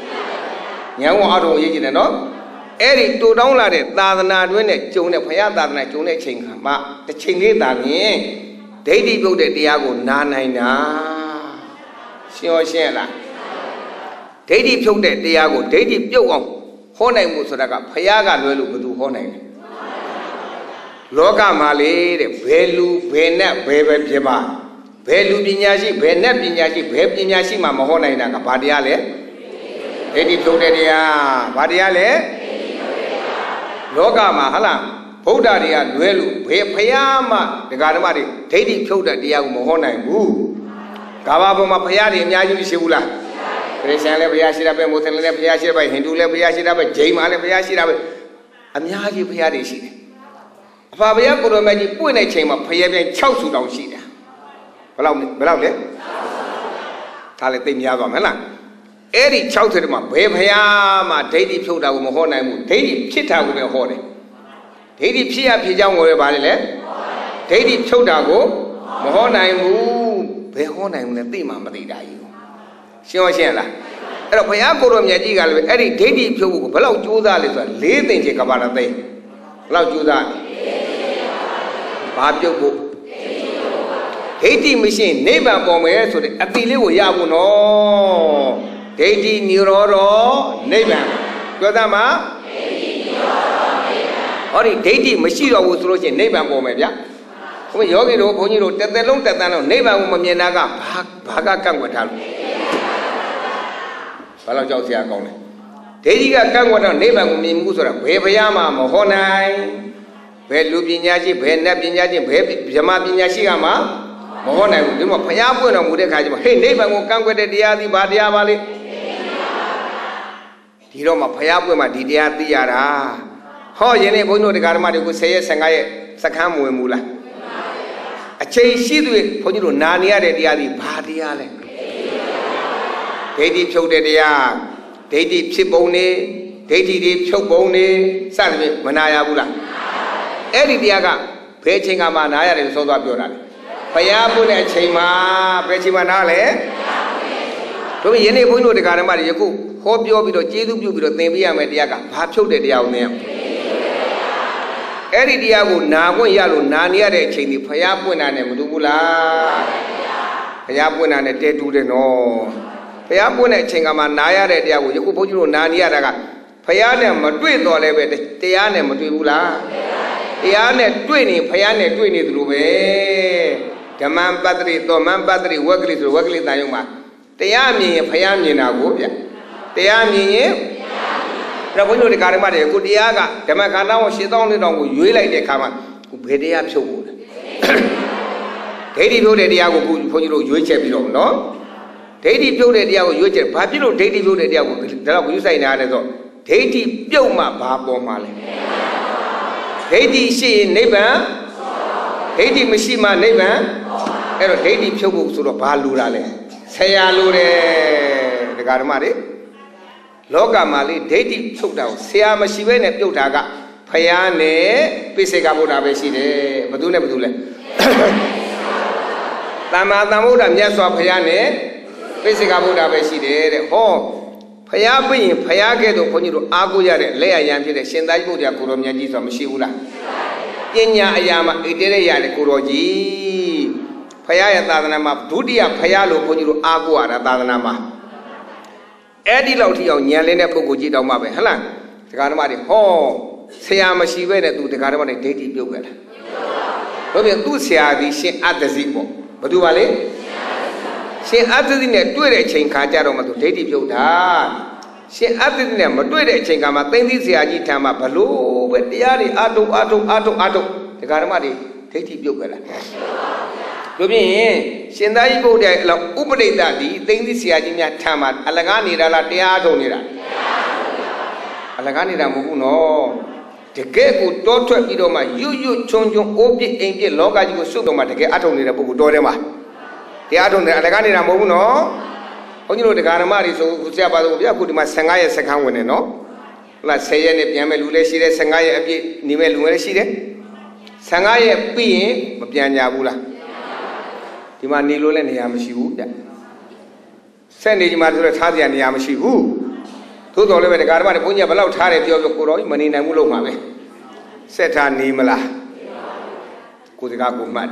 Nyao Ato Yin, no? Eric to down like it, Tadana, when it, June, Payata, and June Chingama, the Chingy Dani. They go to Diago Nana. Sio Shella. They did go to Diago, they did go on. Honey Musaka, Payaga Lulu to Honey. Loga Mali, the Belu, Bena, Bebe Jeba. Belu Binyashi, Bena Binyashi, Beb Binyashi, Mamma Honey, Padiale. They did go to Dia, Padiale. Loga Mahala. Podaria, Duelu, Payama, the Garamari, Teddy killed at Diago Mohona, woo. Gavaboma Payadi, Yaji Sibula. President Lepiashira, Motan Lepiashira, Hindu Lepiashira, Jama Lepiashira, Amyaji Payadi. Fabia could imagine Pune chamber, Payabi, Chausu down Shida. Below it. Talatim Yavamela. Eddie Chauted him up, Payama, Teddy killed out Mohona, Teddy Chita with a horny. Teddy Pia Pijam or Ballet, Teddy Chodago, Mohona, Behona, and the Tima Madida. Sio Shella. Era Payago Yajigal, Eddie Teddy Pio, Below Judah, living Jacabana Day. Below Judah. Babio book. Teddy machine, neighbor bomber, so the Apilio Yabuno. Teddy Niro, neighbor. Godama. Or a dating machine was roaching neighbor Bomebia. When Yogi wrote, Pony wrote that the long that neighbor Mamianaga, Paga Kangwatal. Follow Josia Gone. Tediga Kangwata, neighbor Musura, Payama, Mohonai, Pelubinaji, Penabinaji, Jamabinashigama, Mohonai, Dimo Payabu and Mudekajima. Hey, neighbor will come with the Diadi Badia Valley. Hiroma Payabu, Didia Diara. How Yene Bono the Garmadi would say yes, and I Sakamu Mula. A chase she do it for you Nania de Diadi Badiale. They did show the Dia, they did Chipone, they did Chopone, Saturday, Manaya Bula. Eddie Diaga, Peching a Manaya and Soda Bura. Payapune Chema, Pechimanale. To Yene Bono the Garmadi, you hope you'll be the Jedu, you will be a Mediaga, Pacho de Diao. Eddie Diago, Nago Yalo, Nania, the Chini, Payapuna and Mudula Payapuna and a dead to the no. Payapuna Chingama Naya, the Diago, you could put you Nania, Payana, Madrid or Leve, Tiana, Mudula Tiana, Twinny, Payana, Twinny, Drube, the man battery, the man battery, workly to workly Nayuma. Tiami, Payami, Nagobia. Tiami. Now, when you regard a good Diaga, the Macana was shit only on you like the Kama, who paid the absolute. 데이디 표대 대하고 본인으로 요이체 필요 없노? 데이디 표대 대하고 요이체 바필로 데이디 표대 대하고 내가 유사이네 안에서 데이디 뼈만 바보 말래. 데이디 시 네반 데이디 무시마 네반 에로 데이디 표고 서로 발루라래. 세야루래. 내가 말이 로가 말이 데이디 표다고 세야 무시베네 뼈다가 파야네 피세가 보다 베시래. 뭐두네 뭐두래. Tama tamuda myaswa phayane pisika buddha be shi de de ho phaya pi yin phaya ke do khonji do a ko ya de let ya yan phit de shin tha ji buddha ko ro myat ji so ma shi bu la pnya aya ma ite de ya de ko ro ji phaya ya thadana ma dutiya phaya lo khonji do a ko ya da thadana ma edi law thi aw nyan lin de phukko ji taw ma be hala daga dama de ho saya ma shi be de tu daga dama de date pyot ga la do pya tu sia di shin adasi po Badu wale, si adil ni dua re cengkah jaro matu deiti pioda. Si adil ni matu re cengkah mat tendi si aji thama balu betiari adu adu adu adu. Dekat mana di deiti pioda. Kemudian sendai pioda la update tadi tendi si aji ni thama alangan ni rala tiada adu ni rala. Alangan ni ramu no. Deke ku totu itu mah yu yu conjong obi engge loga juga sudah mah deke atau ni rabu ku dore mah, dia atau ni ada kan ni ramu no, kau ni lo deke ada mah riso siapa tu biar ku di mah sengaja sekarang ni no, lah saya ni biar melule sih deh sengaja abis ni melule sih deh, sengaja pi biar nyabu lah, di mana ni lo le ni am sih u dah, saya ni cuma tu le thadi ni am sih u. Tu tahu le mereka ada mana punya belau thare dia tu koroi mani namu lo mabe, setha ni malah, kudika kumat,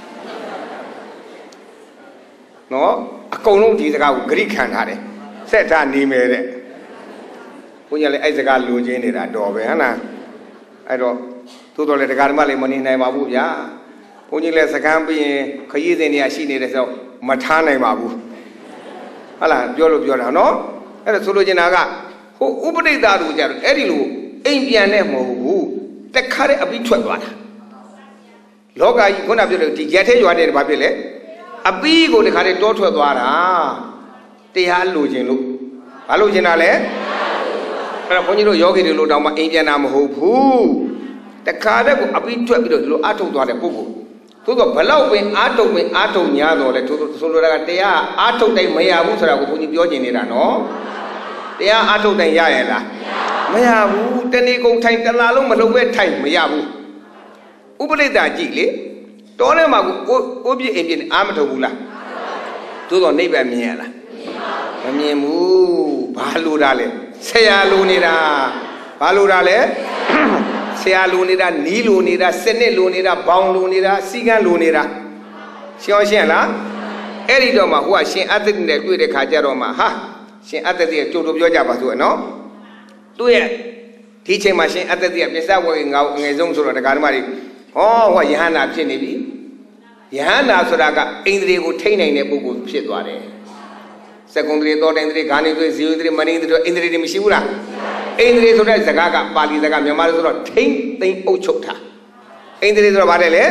no, aku nung di sekarang Greek kan thare, setha ni mere, punya le aja kalau je ni dah dobe, hana, ayo, tu tahu le mereka ada mana mani namu mabu ya, punya le sekarang pi kaya ni asyik ni resau mathan namu mabu, hala, jual jual, no, ayo sulu je naga. Ho update daru jar eri lu impian ne mohu tekhare abhi thwat twa da loga ji khona pyo di jathe ywa de ba phit le abhi ko tekhare to thwat twa da taya lo chin lu ba lo chin da leအဲ့ဘုန်းကြီးတို့ယောဂီတွေလို့တောင်မှအိမ်ပြန်တာမဟုတ်ဘူးတခါတည်းကိုအပြီးထွက်ပြီးတော့ဒီလိုအထုတ်သွားတဲ့ပုဂ္ဂိုလ်သို့တော့ဘလောက်ပင်အထုတ်ပင်အထုတ်ညာတော့လေဆိုလိုတာကတရားအထုတ်တိုင်းမရဘူးဆိုတာကိုဘုန်းကြီးပြောချင်နေတာနော်တရားအထုတ်တိုင်းရရဲ့လားမရဘူးတဏီကုံထိုင်တလားလုံးမလုပ်ပဲထိုင်မရဘူးဥပရိသကြည့်လေတောထဲမှာကိုကိုပြည့်အိမ်ပြည့်အာမထုတ်ဘူးလားသို့တော့နိဗ္ဗာန်မြင်ရလားမမြင်ဘူးဘာလို့တာလဲဆရာလိုနေတာဘာလို့တာလဲဆရာလိုနေတာနီးလိုနေတာစနစ်လိုနေတာဘောင်လိုနေတာစီကံလိုနေတာရှင်းရှင်းလားအဲ့ဒီတော့မှဟိုကရှင်အတ္တတိနဲ့တွေ့တဲ့ခါကျတော့မှဟာရှင်အတ္တတိကကြိုးတို့ပြောကြပါစို့နော်သူ့ရဲ့ဒီချိန်မှာရှင်အတ္တတိကပြစ္ဆဝေငါအငယ်ဆုံးဆိုတော့တရားဓမ္မတွေဟောဟိုကယဟန္တာဖြစ်နေပြီယဟန္တာဆိုတာကအိန္ဒြေကိုထိန်းနိုင်တဲ့ပုဂ္ဂိုလ်ဖြစ်သွားတယ်စကုံတရေသောတိုင်းတရေဂာနိတရေဇီဝတရေမနိတရေအိန္ဒြေတွေမရှိဘူးလားအိန္ဒြေဆိုတဲ့စကားကပါဠိစကားမြန်မာလိုဆိုတော့ထိမ့်သိမ့်အုပ်ချုပ်တာအိန္ဒြေဆိုတော့ဗါတယ်လေ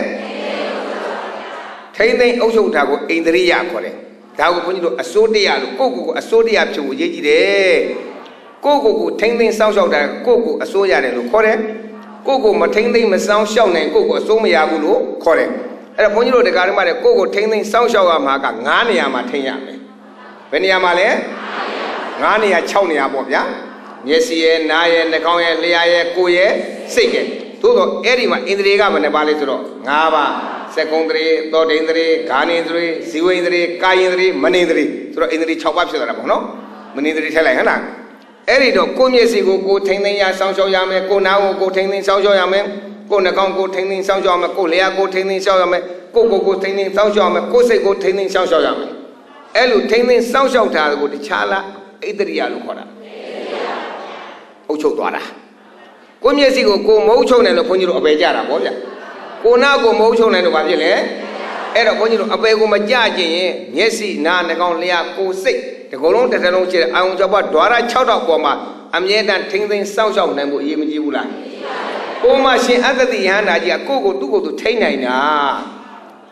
ထိမ့်သိမ့်အုပ်ချုပ်တာကိုအိန္ဒြေယခေါ်တယ်ဒါကိုဘုန်းကြီးတို့အစိုးတရားလို့ကိုယ့်ကိုယ်ကိုအစိုးတရားဖြစ်ဖို့အရေးကြီးတယ်ကိုယ့်ကိုယ်ကိုထိမ့်သိမ့်စောင့်ရှောက်တာကိုယ့်ကိုယ်အစိုးရတယ်လို့ခေါ်တယ်ကိုယ့်ကိုယ်မထိမ့်သိမ့်မစောင့်ရှောက်နိုင်ကိုယ့်ကိုယ်အစိုးမရဘူးလို့ခေါ်တယ်အဲ့တော့ဘုန်းကြီးတို့တရားဓမ္မတွေကိုယ့်ကိုယ်ထိမ့်သိမ့်စောင့်ရှောက်ရမှာကငါးနေရာမှာထိမ့်ရမယ်ဘယ်နေရာမှာလဲငါးနေရာခြောက်နေရာပေါ့ဗျာမျက်စိရဲ့နားရဲ့နှာခေါင်းရဲ့လျှာရဲ့ကိုယ်ရဲ့စိတ်ရဲ့သို့တော့အဲ့ဒီမှာဣန္ဒြေကဘယ်နှပါလဲဆိုတော့၅ပါးစကုံတရေသောတိန္ဒြေဂာနိန္ဒြေဇီဝိန္ဒြေကာယိန္ဒြေမနိန္ဒြေဆိုတော့ဣန္ဒြေ၆ပါးဖြစ်သွားတာပေါ့နော်မနိန္ဒြေထည့်လိုက်ဟဲ့လားအဲ့ဒီတော့ကိုယ်မျက်စိကိုကိုယ်ထိမ့်သိမ်းရစောင့်ရှောက်ရမယ်ကိုယ်နားကိုကိုယ်ထိမ့်သိမ်းစောင့်ရှောက်ရမယ်ကိုယ်နှာခေါင်းကိုယ်ထိမ့်သိမ်းစောင့်ရှောက်ရမယ်ကိုယ်လျှာကိုယ်ထိမ့်သိမ်းစောင့်ရမယ်ကိုယ်ကိုယ်ကိုယ်ထိမ့်သိမ်းစောင့်ရှောက်ရမယ်ကိုယ်စိတ်ကိုထိမ့်သိမ်းစောင့်ရှောက်ရမယ်အဲ့လိုထိမ့်သိမ်းစောင့်ရှောက်တာကိုတခြားလားဣတရိယလို့ခေါ်တာအုပ်ချုပ်သွားတာကိုယ်မျက်စိကိုကိုယ်မအုပ်ချုပ်နိုင်လို့ဘုန်းကြီးတို့အပယ်ကြတာပေါ့ဗျကိုယ်နာကိုမအုပ်ချုပ်နိုင်လို့ဘာဖြစ်လဲအဲ့တော့ဘုန်းကြီးတို့အပယ်ကိုမကြကျင်ရင်မျက်စိနားနှာခေါင်းလျှာကိုယ်စိတ်ဒီကုလုံးတစ်ထလုံးရှိတဲ့အာယုံ၆ပါးဓာရ၆တောက်ပေါ်မှာအမြဲတမ်းထိမ့်သိမ်းစောင့်ရှောက်နိုင်ဖို့အရေးမကြီးဘူးလားကိုယ်မှရှင်အတ္တတိယဟန္တာကြီးကကိုယ့်ကိုသူ့ကိုယ်သူထိမ့်နိုင်တာ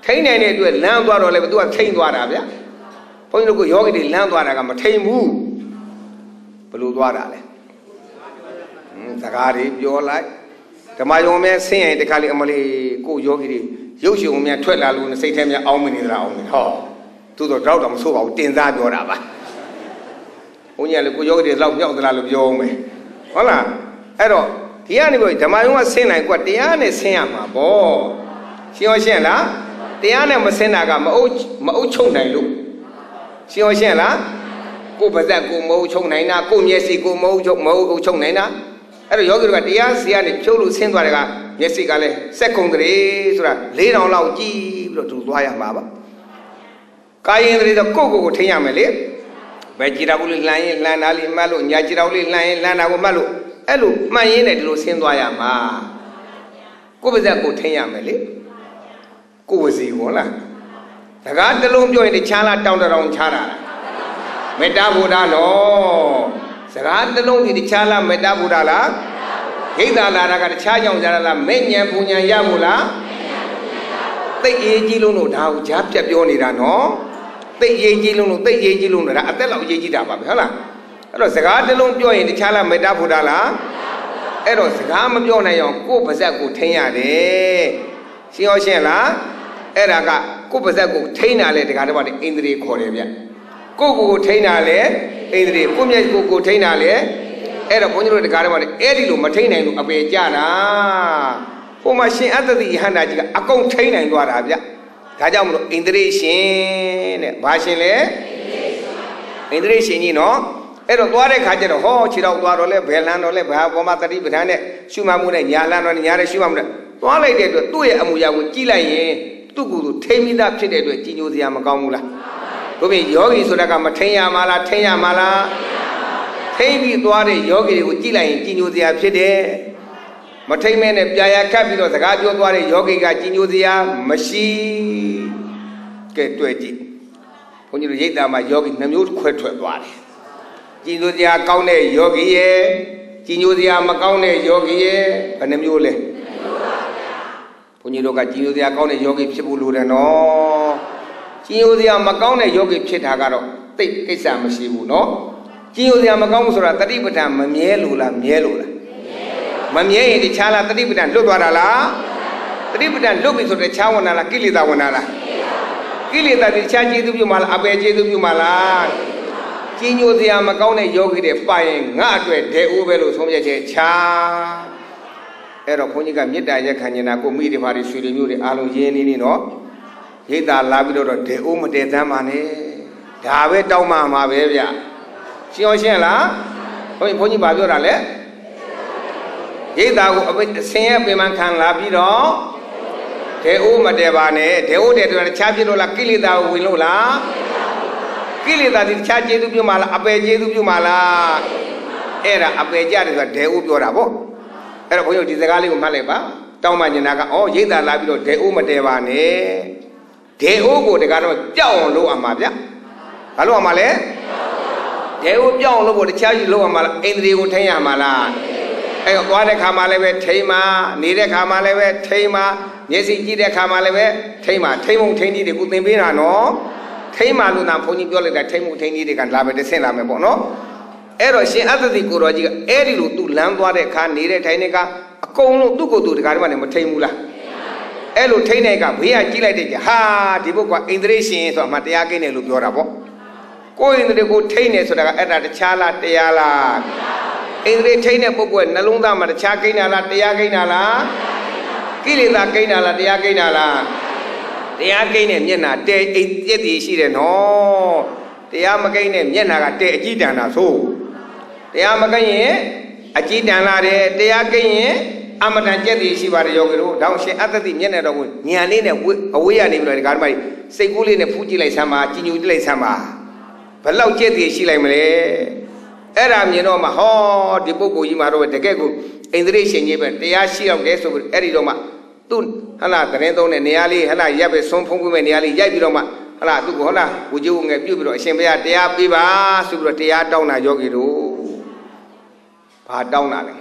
ထိန်းနိုင်တဲ့အတွက်လမ်းသွားတော့လည်းသူကထိန်းသွားတာဗျဘုန်းကြီးတို့ကယောဂီတွေလမ်းသွားတာကမထိန်းဘူးဘယ်လိုသွားတာလဲဟင်းစကားတွေပြောလိုက်ဓမ္မယုံမဲဆင်းရင်တခါလေအမလေးကိုယောဂီတွေရုပ်ရှင်ုံများထွက်လာလို့စိတ်ထဲများအောင်းမနေသလားအောင်းနေဟောသူတို့တော့တော့မဆိုးပါဘူးတင်စားပြောတာပါဘုန်းကြီးကလည်းကိုယောဂီတွေလောက်မြောက်သလားလို့ပြောအောင်မယ်ဟုတ်လားအဲ့တော့ဒီကနေပြောဓမ္မယုံကဆင်းနိုင်ကွတရားနဲ့ဆင်းရမှာပေါ့ရှင်းရောရှင်းလားတရားနဲ့မဆင်းတာကမအုပ်မအုပ်ချုပ်နိုင်လို့ရှင်းရောရှင်းလားကိုယ်ပါဇက်ကိုမအုပ်ချုပ်နိုင်တာကိုမျက်စိကိုမအုပ်ချုပ်မအုပ်ချုပ်နိုင်တာအဲ့တော့ယောဂီတို့ကတရားစီကနေဖြုတ်လို့ဆင်းသွားတယ်ကမျက်စိကလည်းစက်ကုန်တယ်ဆိုတာလေးတောင်လောက်ကြည့်ပြီးတော့သူသွားရမှာပါကာယင်တွေတော့ကိုယ့်ကိုယ်ကိုထိန်းရမယ်လေဘယ်ကြည်တော်ကိုလှမ်းရင်လှမ်းတာလေးမှတ်လို့ညာကြည်တော်လေးလှမ်းရင်လှမ်းတာကိုမှတ်လို့အဲ့လိုမှန်ရင်းနဲ့ဒီလိုဆင်းသွားရမှာကိုယ်ပါဇက်ကိုထိန်းရမယ်လေကိုယ်ဝစီဟုတ်လားတကားတလုံးပြောရင်တခြားလားတောင်းတောင်းခြားတာလားမေတ္တာဘုရားနော်စကားတလုံးဒီတခြားလားမေတ္တာဘုရားလားဟိတ်တာလာတာကတခြားကြောင့်ကြလားမဲ့ညံပူညံရဖို့လားသိရေးကြီးလုံးတို့ဒါကိုကြားပြတ်ပြောနေတာနော်သိရေးကြီးလုံးတို့သိရေးကြီးလုံးတို့ဒါအသက်လောက်ရေးကြီးတာပါပဲဟုတ်လားအဲ့တော့စကားတလုံးပြောရင်တခြားလားမေတ္တာဘုရားလားအဲ့တော့စကားမပြောနိုင်အောင်ကိုယ်ပါဇက်ကိုထိန်းရတယ်ရှင်းရောရှင်းလားအဲ့ဒါကကိုယ်ပါဇက်ကိုထိန်းတာလေတခါတည်းပါအိန္ဒြေခေါ်တယ်ဗျကိုယ့်ကိုယ်ကိုထိန်းတာလေအိန္ဒြေကိုမျက်ကိုယ်ကိုထိန်းတာလေအဲ့တော့ဘုန်းကြီးတို့တခါတည်းပါအဲ့ဒီလိုမထိန်းနိုင်လို့အပေကြတာဟိုမှာရှင်အတ္တတိယဟန္တာကြီးကအကုန်ထိန်းနိုင်သွားတာဗျဒါကြောင့်မလို့အိန္ဒြေရှင်တဲ့ဘာရှင်လဲအိန္ဒြေရှင်ကြီးနော်အဲ့တော့သွားတဲ့ခါကျတော့ဟောခြေတော့သွားတော့လဲဘယ်လန်းတော့လဲဘာပေါ်မှာတတိပဋ္ဌာန်နဲ့ရှုမှတ်မှုနဲ့ညာလန်းတော့ညာနဲ့ရှုမှတ်မှုနဲ့သွားလိုက်တဲ့အတွက်သူ့ရဲ့အမူအရာကိုကြည့်လိုက်ရင်သူ့ကိုယ်သူထိမိသားဖြစ်တဲ့အတွက်ကြီးညိုစရာမကောင်းဘူးလားတို့ပြင်ယောဂီဆိုတာကမထိန်ရမှာလားထိန်ရမှာလားထိန်ပြီးသွားတဲ့ယောဂီတွေကိုကြည့်လိုက်ရင်ကြီးညိုစရာဖြစ်တယ်မထိန်မဲနဲ့ပြာရခတ်ပြီးတော့စကားပြောသွားတဲ့ယောဂီကကြီးညိုစရာမရှိကဲတွေ့ကြည့်ဘုန်းကြီးတို့ရိတ်တာမှာယောဂီနှမျိုးခွဲထွက်သွားတယ်ကြီးညိုစရာကောင်းတဲ့ယောဂီရဲ့ကြီးညိုစရာမကောင်းတဲ့ယောဂီရဲ့ဘယ်နှမျိုးလဲဘုန်းကြီးတို့ကကြီးညိုစရာကောင်းတဲ့ယောဂီဖြစ်ဖို့လိုတယ်နော်ကြီးညိုစရာမကောင်းတဲ့ယောဂီဖြစ်တာကတော့သိကိစ္စမရှိဘူးနော်ကြီးညိုစရာမကောင်းဘူးဆိုတာတတိပဋ္ဌာန်မမြဲလို့လားမြဲလို့လားမမြဲရင်တခြားလားတတိပဋ္ဌာန်လွတ်သွားတာလားတတိပဋ္ဌာန်လွတ်ပြီဆိုတော့တခြားဝင်လာလားကိလေသာဝင်လာလားကိလေသာတခြားကျေးဇူးပြုမှလားအပယ်ကျေးဇူးပြုမှလားကြီးညိုစရာမကောင်းတဲ့ယောဂီတွေပါရင်ငါအတွက်ဒဲအိုးပဲလို့ဆုံးဖြတ်ချက်ချာအဲ့တော့ဘုန်းကြီးကမေတ္တာရက်ခံနေတာကိုမိတွေပါတွေရွှေတွေမျိုးတွေအားလုံးရင်းနေနေနော်ရိတ်တာလာပြီးတော့ဒေအိုးမတည်သမ်းပါနဲ့ဒါပဲတောင်းမှမှာပဲဗျရှင်းအောင်ရှင်းလားဘုန်းကြီးဘုန်းကြီးဗာပြောတာလေရိတ်တာကိုအဆင်းရဲပင်မခံလာပြီးတော့ဒေအိုးမတည်ပါနဲ့ဒေအိုးတည်တယ်တခြားဖြစ်လို့လားကိလေသာကိုဝင်လို့လားကိလေသာဒီတခြားကျေးဇူးပြုမှလားအပယ်ကျေးဇူးပြုမှလားအဲ့ဒါအပယ်ကြတယ်ဆိုတာဒေအိုးပြောတာပေါ့အဲ့တော့ဘုန်းကြီးဒီစကားလေးကိုမှတ်လိုက်ပါတောင်းမှညနာကဩရိတ်တာလာပြီးတော့ဒေအိုးမတဲပါနဲ့ဒေအိုးကိုတကားတော့ကြောက်အောင်လုပ်အောင်ပါဗျဘာလို့အောင်ပါလဲဒေအိုးကြောက်အောင်လုပ်ဖို့တခြားကြီးလုပ်အောင်ပါလားအိန္ဒြေကိုထိန်းရမှာလားအဲ့တော့သွားတဲ့ခါမှလည်းပဲထိန်းမှာနေတဲ့ခါမှလည်းပဲထိန်းမှာမျက်စိကြည့်တဲ့ခါမှလည်းပဲထိန်းမှာထိန်းမုံထိန်းကြီးတွေကိုသင်ပေးတာနော်ထိန်းမှာလို့သာဘုန်းကြီးပြောလိုက်တာထိန်းမုံထိန်းကြီးတွေကလာပဲတဆင့်လာမယ်ပေါ့နော်အဲ့တော့ရှင်အတ္တတိကိုတော်ကြီးကအဲ့ဒီလိုသူလမ်းသွားတဲ့ခါနေတဲ့ထိုင်နေကအကုန်လုံးသူ့ကိုယ်သူတကားတည်းမထိန်ဘူးလားအဲ့လိုထိန်တဲ့ကဘေးကကြည့်လိုက်တဲ့ကြဟာဒီဘုကအိန္ဒြေရှင်ဆိုတာမှတရားကိန်းတယ်လို့ပြောတာပေါ့ကိုယ်အိန္ဒြေကိုထိန်တယ်ဆိုတာကအဲ့ဒါတခြားလားတရားလားအိန္ဒြေထိန်တဲ့ပုဂ္ဂိုလ်နှလုံးသားမှာတခြားကိန်းတာလားတရားကိန်းတာလားကိလေသာကိန်းတာလားတရားကိန်းတာလားတရားကိန်းတဲ့မျက်နှာတဲအိတ်ပြည့်တည်ရှိတယ်နော်တရားမကိန်းတဲ့မျက်နှာကတဲအကြည့်တန်တာဆိုတရားမကိန်းရင်အကြည့်တန်လာတယ်တရားကိန်းရင်အမတန်ကြက်တည်ရှိပါတယ်ယောဂီတို့တောင်းရှင်အတ္တတိမျက်နှာတော်ကိုညံလေးနဲ့အဝေးရနေပြီးတော့ဒီကားမကြီးစိတ်ကူးလေးနဲ့ဖူးကြည့်လိုက်ဆမ်းပါကြည်ညိုကြည့်လိုက်ဆမ်းပါဘယ်လောက်ကြက်တည်ရှိလိုက်မလဲအဲ့ဒါမြင်တော့မှဟောဒီပုဂ္ဂိုလ်ကြီးမှာတော့တကယ်ကိုအိန္ဒြေရှင်ကြီးပဲတရားရှိရောက်တယ်ဆိုပြီးအဲ့ဒီတော့မှသူဟလာသတင်းသုံးတဲ့နေရာလေးဟလာရက်ပဲဆုံးဖုံးပြီးမဲ့နေရာလေးရိုက်ပြီးတော့မှဟလာသူကဟလာဝကြိုးငယ်ပြုတ်ပြီးတော့အရှင်ဘုရားတရားပေးပါဆိုပြီးတော့တရားတောင်းတာယောဂီတို့ဘာတောင်းတာလဲ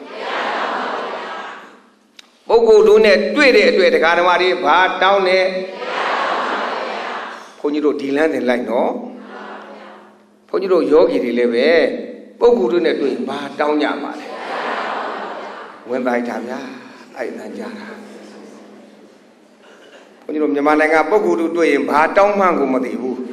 ပုဂ္ဂိုလ်တို့နဲ့တွေ့တဲ့အတွက်တရားဓမ္မတွေဘာတောင်းတယ် Ponjiro Dilan and like no Ponjiro Yogi Leve, Pogurune doing Ba down Yama. When by Tamya, I Nanjara. Ponjiro Yamananga Poguru doing Ba down Mango Madibu.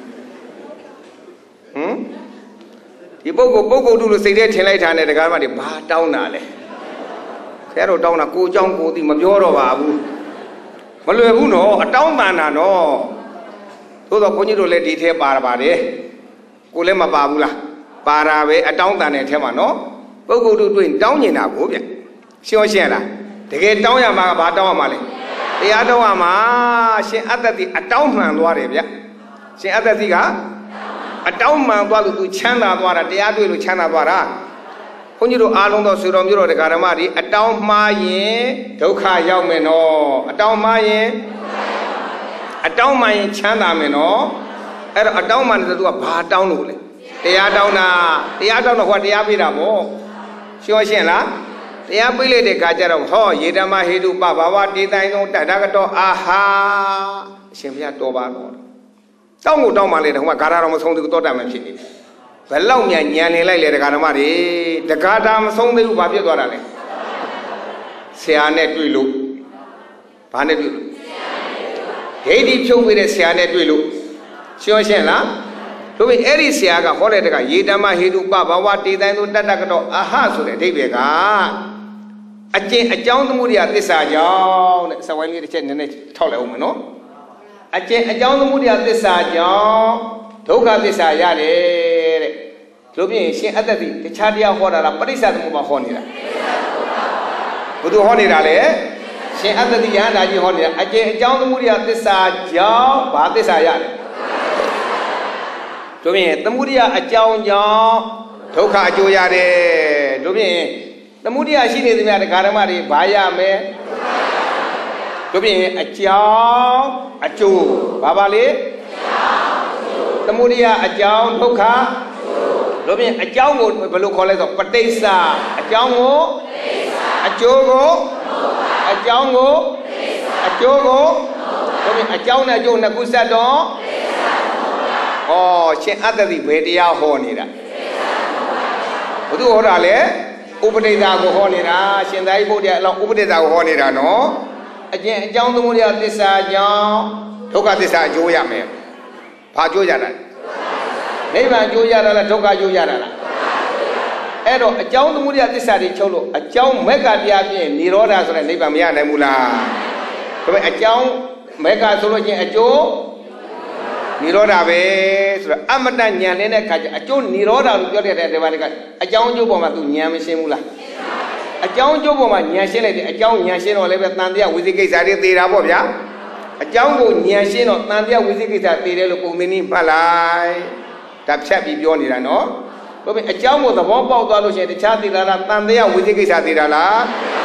Hm? The Bogo Bogo do the State Teleta and the Gavadi Ba down Ale. Ferro down a go jump for the Majoro Babu. Maluno, a town man, no. So the Ponjiro let detail Barbade. Kulema Babula, Parawe, a down than a Temano, Bogo doing down in a book. Shioshena, they get down Yama Badamale. The other Wama, she other the a down man, Warrior. She other the a down man, what to Chana, what they are doing to Chana Vara. When you do Alondo Suramuro de Garamari, a down Maye, Toka Yameno, a down Maye, a down Maye Chana Meno. A down man to do a bar down. They are down, they are down what they are with a more. She was Shena. They are really the gadget of Ho, Yedama Hidu Baba, what did I know? Tadagato, aha, Shemia Toba. Don't go down my little one, Garam was home to go down machine. Well, long yan yan like the Garamari, the Gadam song the Ubabia Dorale. Sianet will look. Panet will look. Haiti show with a Sianet will look. Shioshena, to be Erisiaga, Horedaga, Yidama, Hidu Baba, what did I know? Tadagato, aha, so the Daviga. A chain, a John Mudia, this are John, so I need to change the next Tolomano. A chain, a John Mudia, this are John, Toga, this are Yale. To be she other thing, the Chadia Hora, Parisa Muba Honida. Would you Honida? She other the Yana Honida, a chain, John Mudia, this are John, but this are Yale. To me, the Mudia a John John, Toka Joyade, to me, the Mudia she is the Garamari, Baya me. To me, a John, a Chu, Babali, the Mudia a John, Toka, to me, a John would below college of Patesa, a John, a Jogo, a Jongo, a Jogo, to me, a John, a John, a Gusado. Oh, she other the Vedia Honida. Udu Horale, Ubeda Honida, Shendai Bodia, Ubeda Honida, no? Again, John the Mudia, this are John, Toka this are Joyame, Pajojara. Neva Joyara, Toka Joyara. Edo, a John the Mudia, this are the Cholo, a John Mega Diabi, Niroda, and Neva Miana Mula. A John Mega Sology, a Joe. Niroda be, so Amadan Yanene Kaja, a John Niroda, a John Joboma to Yamishimula. A John Joboma, Yashin, a John Yashin or Levandia with the case I did the Rabobia. A John Yashin or Nandia with the case I did the Mini Palai. That chap be beyond it, I know. A John was a bomb of the Chatina, Nandia with the case I did a la.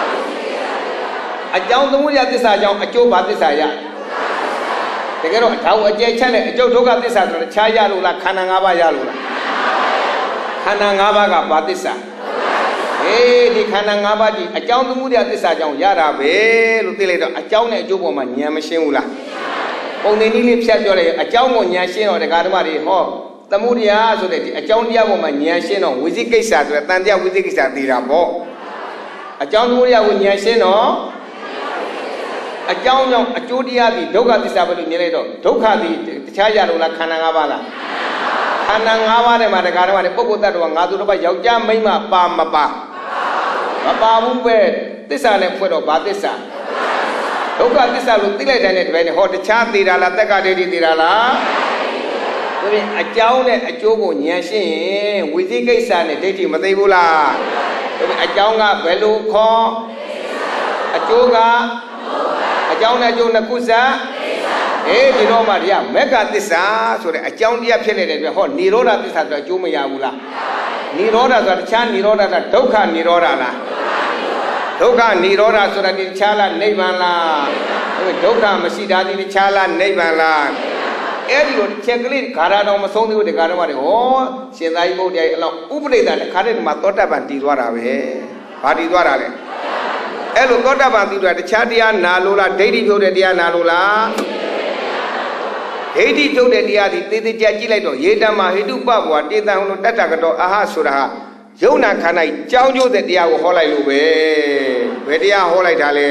A John the Muria Desaya, a Joe Batisaya. The girl, how a J channel, Joe Toga this as a Chayalula, Kanangaba Yalula. Kanangaba Batisa. Eh, the Kanangabaji, a John the Mudia this as John Yara, Lutilator, a John and Joboman, Yamashimula. Only Nilip Shadore, a John on Yashin or the Gadamari Hall. The Mudia, so that a John Diaboman Yashin or Wizikisa, Tandia Wizikisa, the Rabo. A John Mudia with Yashin. A John, a Judia, the Doga disability Miledo, Toka the Chayalula Kanangabala. Kanangava, the Madagarama, the Bogota, Ngaduba, Yoja, Mima, Pamapa. Papa Mube, this are the photo of Batisa. Toka this are Lutila than it when hot the Chati, La Taka de Dirala. A John, a Jogo, Yashi, with the case and a Dati Madebula. A Jonga, Belu, Ko, a Joga. A Jauna Jona Kusa, eh, you know, Maria, Mega Tisa, so a Jaunia Pellet, Niroda this has a Jumayabula. Niroda, the Chan, Niroda, the Toka, Niroda. Toka, Niroda, so that in Chala, Nevala. Toka, Masida, the Chala, Nevala. Eddie, Checkly, Karado, Masoni with the Garamari, oh, Shendai Bodia, Ubre that the current Matota Bantiwara, Patiwara. Elo Gota Bantu, the Chadia Nalula, Daddy Vodia Nalula. Hedi told the Diadi, the Jajilito, Yedama, Hidu Babwa, Dedan, Tatakato, Aha Suraha, Yona Kanai, Jojo the Diago Holai Lube, Vedia Holai Dale.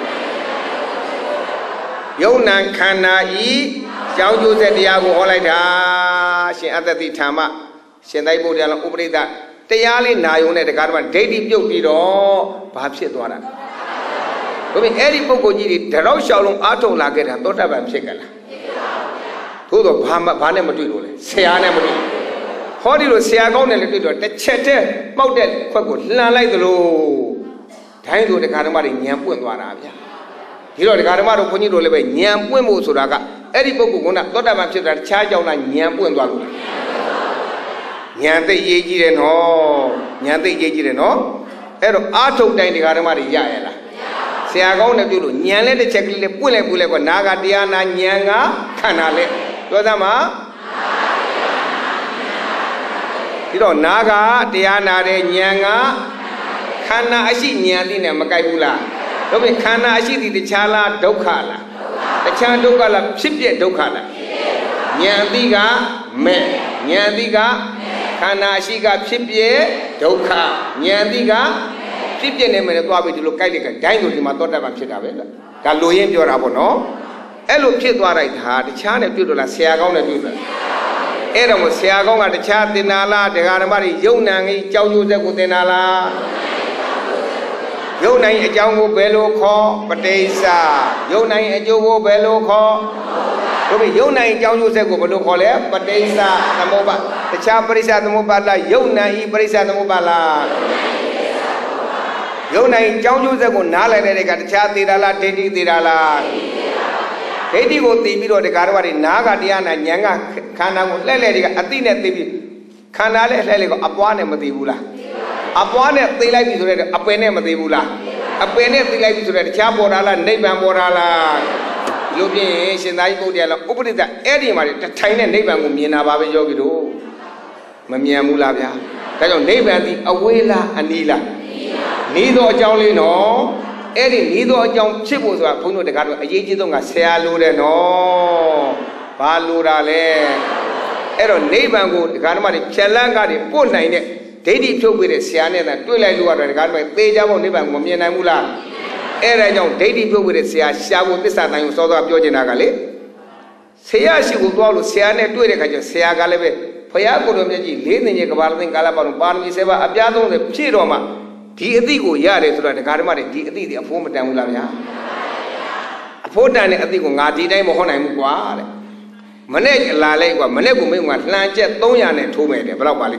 Yona Kanai, Jojo the Diago Holai Da, she other the Tama, Sendai Bodiala Ubrida, Tayali Nayone, the Garman, Dedi Yogido, perhaps it one. Every Pogoji, the Rosh Shalom Auto Laget and Dotabam Shekala. Todo Bane Matulu, Siana Matu. Hodilo Siagon and the the Chete, Mountain, Quago, like the low. Time to the Karamari, Yampu and Wanavia. Hero the Karamaro Punito Lebe, Yampu and Musuraga, Eddie Poguna, Dotabam Shekala, charge on Yampu and Walu. Yante Yeji and all, Yante Yeji and all. Ero Auto Dine Karamari Yaela. Siagon and Dulu, Nyale the Chekle, Pule Pule, Naga Diana, Nyanga, Canale. Dodama Ito Naga, Diana, Nyanga, Kana Ashi Nyadi Namakaibula. Dobe Kana Ashi the Chala Dokala. The Chala Dokala, Shipje Dokala. Nyandiga, Me, Nyandiga, Kana Ashiga, Shipje, Doka, Nyandiga, Shipje name and Babi to look like a dino to Matota Chitavella. Kaluim Jorabono. Elo Pitwa right hard, the China Pudula, Siagon and Pudula. Adam was Siagon at the chat Dinala, the Garamari, Yonang, Joju Denala. Yonang, a Jango Bello call, Patesa, Yonang, a Jogo Bello call. Yonang, Jango Zego, Patesa, the Moba, the Chaparisa, the Mobala, Yonang, Parisa, the Mobala. Yonang, Jango Zego, Nala, they got the chat Didala, Teddy Didala. Hedi go T V the Garwari Naga Diana Yanga Kana Lele Athena T V Kanale Lego upon a Matibula. Upon a they like to read a pene Matibula. A pene they like to read Chaborala, Neba Morala. Looking Shinai Bodiala, open the Eddie Mari, the tiny neighbor Mumina Baba Yogido. Mamia Mulavia. Kayo neighbor the Awela Anila. Neither Jolino. Eddie, neither young chibos are Puno the Garden, a Yidonga, Sealure, no, Palurale. Ero neighbor go, the Garmani, Chalanga, the poor nine, Teddy took with a Siana and Twilight Lua, the Garman, Pejamo, Niba, Momina Mula. Era young, Teddy took with a Sia, Shabu, this time you saw the Georgian Agale. Sia, she would go to Siana, do it, Sia Galebe, Payago, leading Yakabalan, Galapan, Barmi Seva, Abiado, the Chiroma. Diadigo Yare to the Garmari, Diadi, a former Tamulavia. A fortnight at the Gungati, Mohona Muguare. Manek Lale, Manego Minwa, Lanjet, Toyan, and Tome, the Brabali.